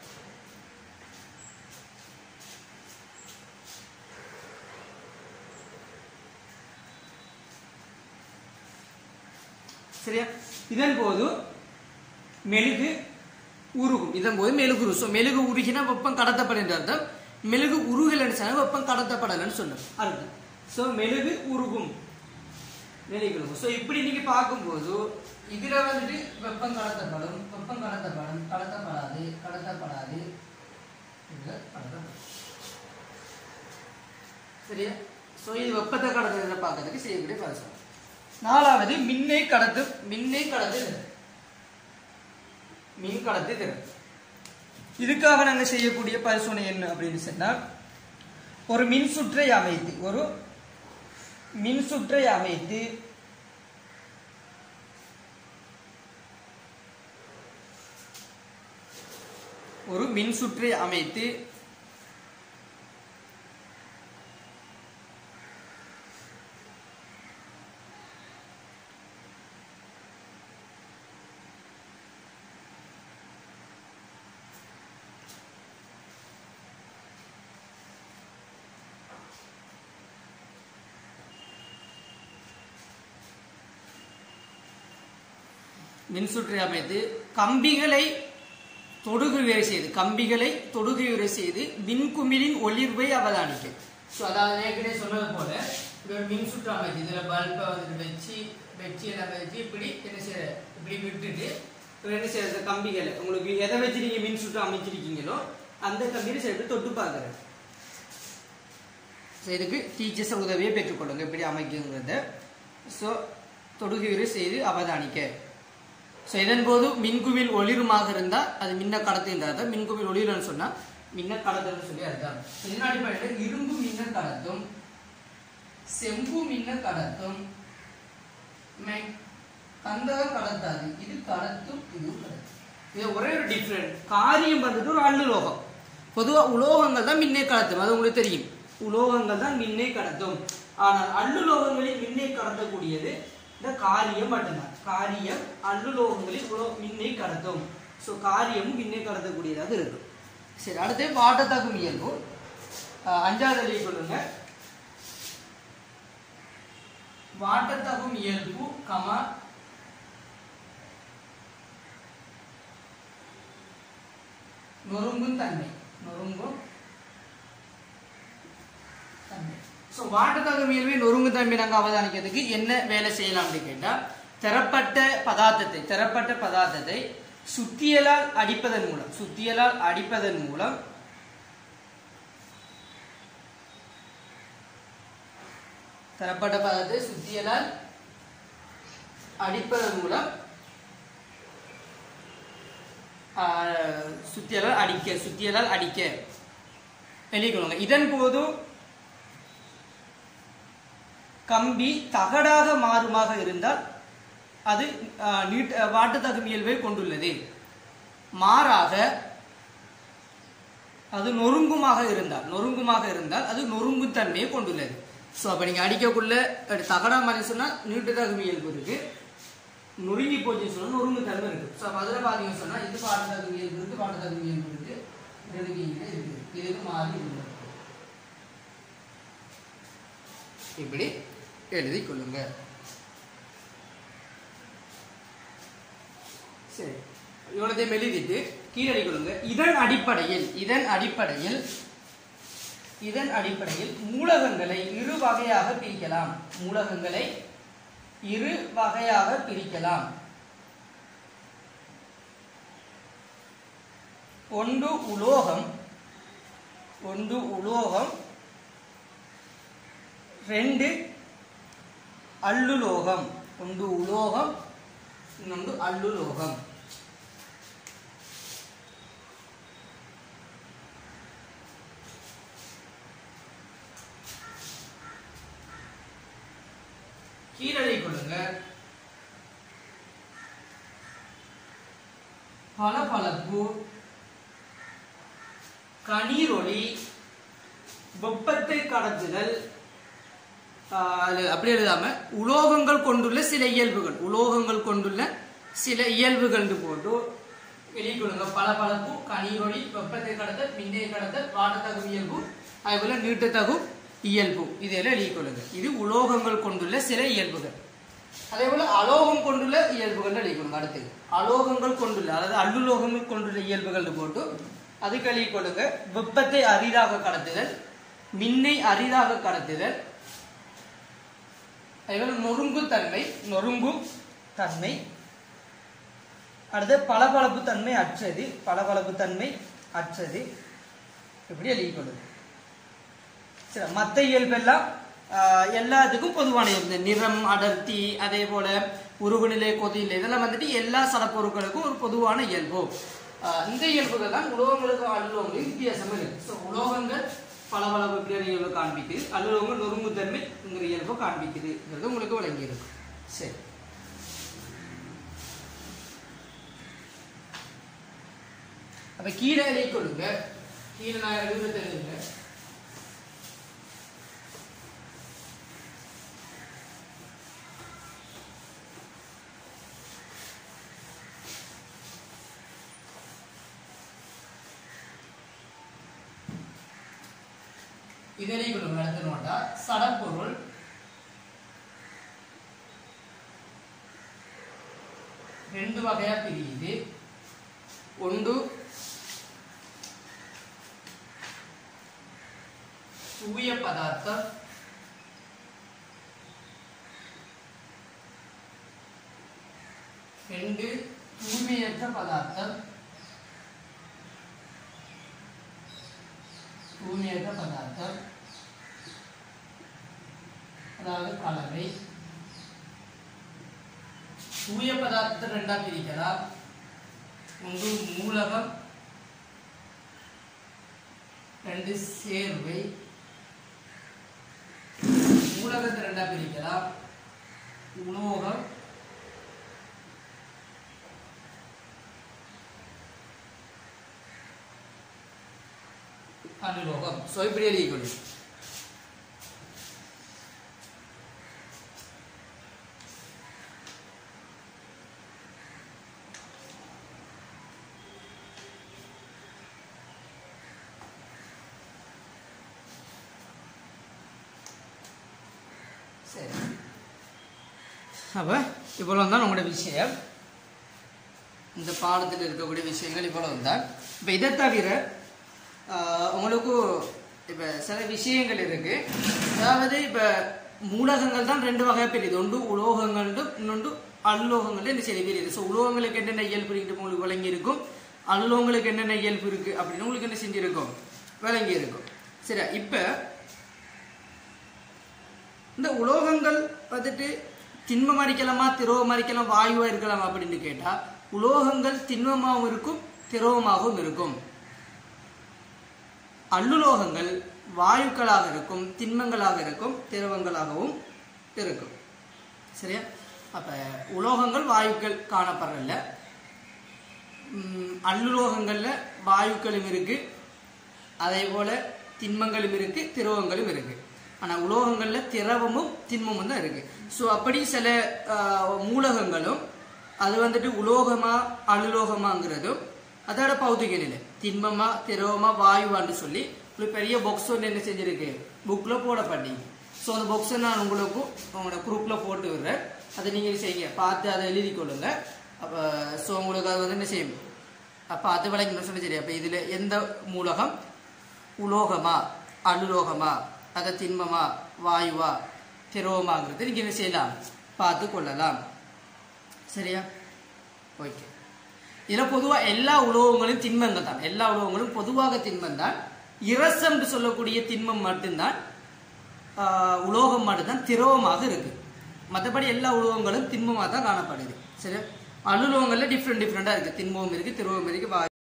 சரியா? இதன் போது மெழுகு உருகும். இதன் போது மெழுகு உருகும். மெழுகு உருகினா வெப்பம் கடத்தப்படுகின்ற அர்த்தம். மெழுகு உருகலன்னு சொன்னா வெப்பம் கடத்தப்படலன்னு சொன்னோம் அர்த்தம். ஸோ மெழுகு உருகும் மெழுகு. ஸோ இப்படி நீங்க பார்க்கும்போது இதுல வந்துட்டு வெப்பம் கடத்தப்படும், வெப்பம் கடத்தப்படும், கடத்தப்படாது, கடத்தப்படாது, கடத்தப்படும். சரியா? ஸோ இது வெப்பத்தை கடத்துறத பார்க்கறதுக்கு செய்யக்கூடிய பரிசோதனை. நாலாவது மின்னை கடத்து மின்னை கடத்து மின் கடத்து திறன். இதுக்காக நாங்கள் செய்யக்கூடிய பரிசோதனை என்ன அப்படின்னு சொன்னால் ஒரு மின் சுற்றை அமைத்து ஒரு மின் சுற்றை அமைத்து ஒரு மின் சுற்றை அமைத்து மின்சுற்றை அமைத்து கம்பிகளை தொடுகுவிரை செய்து கம்பிகளை தொடுகுவிரை செய்து மின்குமிழின் ஒளிர்வை அவதானிக்க. ஸோ அதாவது ஏற்கனவே சொன்னது போல ஒரு மின்சுற்று அமைத்து இதுல பல்பை வந்துட்டு வச்சு வச்சு எல்லாம் வச்சு இப்படி என்ன செய்ய இப்படி விட்டுட்டு என்ன செய்யறது கம்பிகளை உங்களுக்கு எதை வச்சு நீங்க மின்சுற்று அமைச்சிருக்கீங்களோ அந்த கம்பியை சேர்த்து தொட்டு பார்க்குறது. ஸோ இதுக்கு டீச்சர்ஸ் உதவியை பெற்றுக்கொள்ளுங்க எப்படி அமைக்குங்கிறத. ஸோ தொடுகுவிரை செய்து அவதானிக்க. ஸோ இதன் போது மின்குமிழ் ஒளிருமாக இருந்தால் அது மின்ன கடத்துகின்றது. மின்குமிழ் ஒளிருன்னு சொன்னா மின்ன கடத்துன்னு சொல்லி அர்த்தம். இதன் அடிப்படையில் இரும்பு மின்ன கடத்தும், செம்பு மின்ன கடத்தும், கந்தகம் கடத்தாது. இது கடத்தும், இது கடத்தும். இது ஒரே ஒரு டிஃபரெண்ட். காரியம் வந்துட்டு ஒரு அலுலோகம். பொதுவாக உலோகங்கள் தான் மின்னை கடத்தும், அது உங்களுக்கு தெரியும். உலோகங்கள் தான் மின்னை கடத்தும். ஆனால் அல்லுலோகங்களில் மின்னை கடத்தக்கூடியது இந்த காரியம் மட்டும்தான். காரியம் அல்லுலோகங்களில் உலோ மின்னை கடத்தும். ஸோ காரியமும் மின்னை கடத்தக்கூடியதாக இருக்கும். சரி, அடுத்து வாட்டத்தகும் இயல்பு அஞ்சாவது எழுதி கொள்ளுங்க. வாட்டத்தகும் இயல்பு கமா நொறுங்கும் தன்மை. நொறுங்கும் தன்மை. ஸோ வாட்டத்தகும் இயல்பை நொறுங்கும் தன்மை நாங்கள் அவதானிக்கிறதுக்கு என்ன வேலை செய்யலாம் அப்படின்னு கேட்டால், தரப்பட்ட பதார்த்தத்தை தரப்பட்ட பதார்த்தத்தை சுத்தியலால் அடிப்பதன் மூலம் சுத்தியலால் அடிப்பதன் மூலம் தரப்பட்ட பதார்த்தத்தை சுத்தியலால் அடிப்பதன் மூலம் சுத்தியலால் அடிக்க சுத்தியலால் அடிக்க எழுதிக்கொள்ளுங்க. இதன் போது கம்பி தகடாக மாறுமாக இருந்தால் அது வாட்டத்தகும் இயல்பை கொண்டுள்ளது. மாறாக அது நொறுங்குமாக இருந்தால் நொறுங்குமாக இருந்தால் அது நொறுங்கும் தன்மையை கொண்டுள்ளது. ஸோ அப்போ நீங்கள் அடிக்கக்குள்ள தகடா மாதிரி சொன்னால் நீட்டுத்தகும் இயல்பு இருக்கு, நொறுங்கி போச்சுன்னு சொன்னால் நொறுங்கு தன்மை இருக்கு. ஸோ அப்போ அதில் பார்த்தீங்கன்னு சொன்னால் இது வாட்டத்தகும் இயல்பு இருக்கு, வாட்டத்தகும் இயல்பு இருக்கு, இருக்கு இதுக்கு மாறி இருக்கு. இப்படி எழுதி கொள்ளுங்க. சரி, இவ்வளத்தையும் எழுதிட்டு கீழே கொள்ளுங்க. இதன் அடிப்படையில் இதன் அடிப்படையில் இதன் அடிப்படையில் மூலகங்களை இரு வகையாக பிரிக்கலாம். மூலகங்களை இரு வகையாக பிரிக்கலாம். ஒன்று உலோகம் ஒன்று உலோகம் ரெண்டு அல்லுலோகம். ஒன்று உலோகம் இன்னொன்று அல்லுலோகம். கீழே கொள்ளுங்க. பளபளப்பு, கணீரொளி, வெப்பத்தை கடத்துதல், அப்படி எழுதாம உலோகங்கள் கொண்டுள்ள சில இயல்புகள் உலோகங்கள் கொண்டுள்ள சில இயல்புகள் போட்டு எழுதிக்கொள்ளுங்க. பளபளப்பு, கணீரொளி, வெப்பத்தை கடத்தல், மின்னை கடத்தல், வாட்டத்தகும் இயல்பு, அதே போல நீட்டத்தகும் இயல்பு, இதெல்லாம் எழுதிக்கொள்ளுங்க. இது உலோகங்கள் கொண்டுள்ள சில இயல்புகள். அதே போல அலோகம் கொண்டுள்ள இயல்புகள் எழுதிக்கொள்ளுங்க. அடுத்து அலோகங்கள் கொண்டுள்ள அதாவது அல்லுலோகங்கள் கொண்டுள்ள இயல்புகள் போட்டு அதுக்கு எழுதிக்கொள்ளுங்க. வெப்பத்தை அரிதாக கடத்துதல், மின்னை அரிதாக கடத்துதல், அதேபோல நொறுங்கும் தன்மை நொறுங்கும் தன்மை அடுத்து பளபளப்பு தன்மை அற்றது பளபளப்பு தன்மை அற்றது இப்படி எழுதிக்கொள்ளுங்க. சரி, மற்ற இயல்பெல்லாம் எல்லாத்துக்கும் பொதுவான இந்த நிறம், அடர்த்தி, அதே போல உருகுநிலை, கொதிநிலை, இதெல்லாம் வந்துட்டு எல்லா சடப்பொருட்களுக்கும் ஒரு பொதுவான இயல்பு. இந்த இயல்புகள் தான் உலோகங்களுக்கும் அல்லுலோகங்களுக்கும் வித்தியாசம் இருக்கு. ஸோ உலோகங்கள் பளபளப்பு இயல்பு காண்பிக்குது, அல்லுலோகங்கள் நொறுங்குத்தன்மைங்கிற இயல்பு காண்பிக்குதுங்கிறது உங்களுக்கு விளங்கி இருக்கும். சரி, அப்ப கீழே எழுதி கொள்ளுங்க. கீழே நான் எழுத தெரியுங்க. இதனை கொள்ளுங்க. அடுத்த நோட்டா சடப்பொருள் ரெண்டு வகையா பிரியுது. ஒன்று தூய பதார்த்தம், ரெண்டு தூய்மையற்ற பதார்த்தம். தூய்மையற்ற பதார்த்தம் அதாவது கலவை. தூய பதார்த்தத்தை ரெண்டா பிரிக்கலாம். ஒன்று மூலகம், ரெண்டு சேர்வை. மூலகத்தை ரெண்டா பிரிக்கலாம். உலோகம், அனுலோகம். சோ இப்படி எழுதிக்கொள்ளும். சரி, அப்போ இவ்வளோ தான் உங்களோட விஷயம். இந்த பாடத்தில் இருக்கக்கூடிய விஷயங்கள் இவ்வளவு தான். இப்போ இதை தவிர உங்களுக்கு இப்போ சில விஷயங்கள் இருக்கு. அதாவது இப்போ மூலகங்கள் தான் ரெண்டு வகை பிரியுது. ஒன்று உலோகங்கள், இன்னொன்று அல்லோகங்கள் என்று சரி பிரியுது. ஸோ உலோகங்களுக்கு என்னென்ன இயல்பு இருக்கு உங்களுக்கு விளங்கி இருக்கும், அல்லோகங்களுக்கு என்னென்ன இயல்பு இருக்கு அப்படின்னு உங்களுக்கு என்ன செஞ்சிருக்கும், விளங்கி இருக்கும். சரி, இப்போ இந்த உலோகங்கள் வந்துட்டு திண்மம் அரிக்கலாமா திரவம் அரிக்கலாம் வாயுவா இருக்கலாம் அப்படின்னு கேட்டா, உலோகங்கள் திண்மமாகவும் இருக்கும் திரவமாகவும் இருக்கும். அல்லுலோகங்கள் வாயுக்களாக இருக்கும், திண்மங்களாக இருக்கும், திரவங்களாகவும் இருக்கும். சரியா? அப்ப உலோகங்கள் வாயுக்கள் காணப்படுறதில்ல. அல்லுலோகங்கள்ல வாயுக்களும் இருக்கு, அதே போல திண்மங்களும் இருக்கு, திரவங்களும் இருக்கு. ஆனா உலோகங்கள்ல திரவமும் திண்மமும் தான் இருக்கு. ஸோ அப்படி சில மூலகங்களும் அது வந்துட்டு உலோகமா அலுலோகமாங்கிறதும் அதோட பௌதிக நிலை திண்மமா திரவமா வாயுவான்னு சொல்லி ஒரு பெரிய பாக்ஸ் ஒன்று என்ன செஞ்சிருக்கு புக்ல போடப்பட்டீங்க. ஸோ அந்த பாக்ஸை நான் உங்களுக்கும் உங்களோட குரூப்ல போட்டு விடுறேன். அதை நீங்க செய்யுங்க, பார்த்து அதை எழுதி கொள்ளுங்க. அப்போ ஸோ உங்களுக்கு அது வந்து என்ன செய்யும் பார்த்து விளங்கி சொல்லி சரி. அப்போ இதுல எந்த மூலகம் உலோகமா அலுலோகமா அதை திண்மமா வாயுவா திரவமாங்கிறது நீங்க என்ன செய்யலாம் பார்த்து கொள்ளலாம். சரியா? ஓகே. இதில் பொதுவாக எல்லா உலோகங்களும் திண்மங்கள் தான். எல்லா உலோகங்களும் பொதுவாக திண்மம் தான். இரசம் சொல்லக்கூடிய திண்மம் மட்டும்தான் உலோகம் மட்டும்தான் திரவமாக இருக்கு. மற்றபடி எல்லா உலோகங்களும் திண்மமாக தான் காணப்படுது. சரி, அலுலோகங்கள்ல டிஃப்ரெண்ட் டிஃப்ரெண்டா இருக்கு. திண்மம் இருக்கு, திரவம் இருக்கு,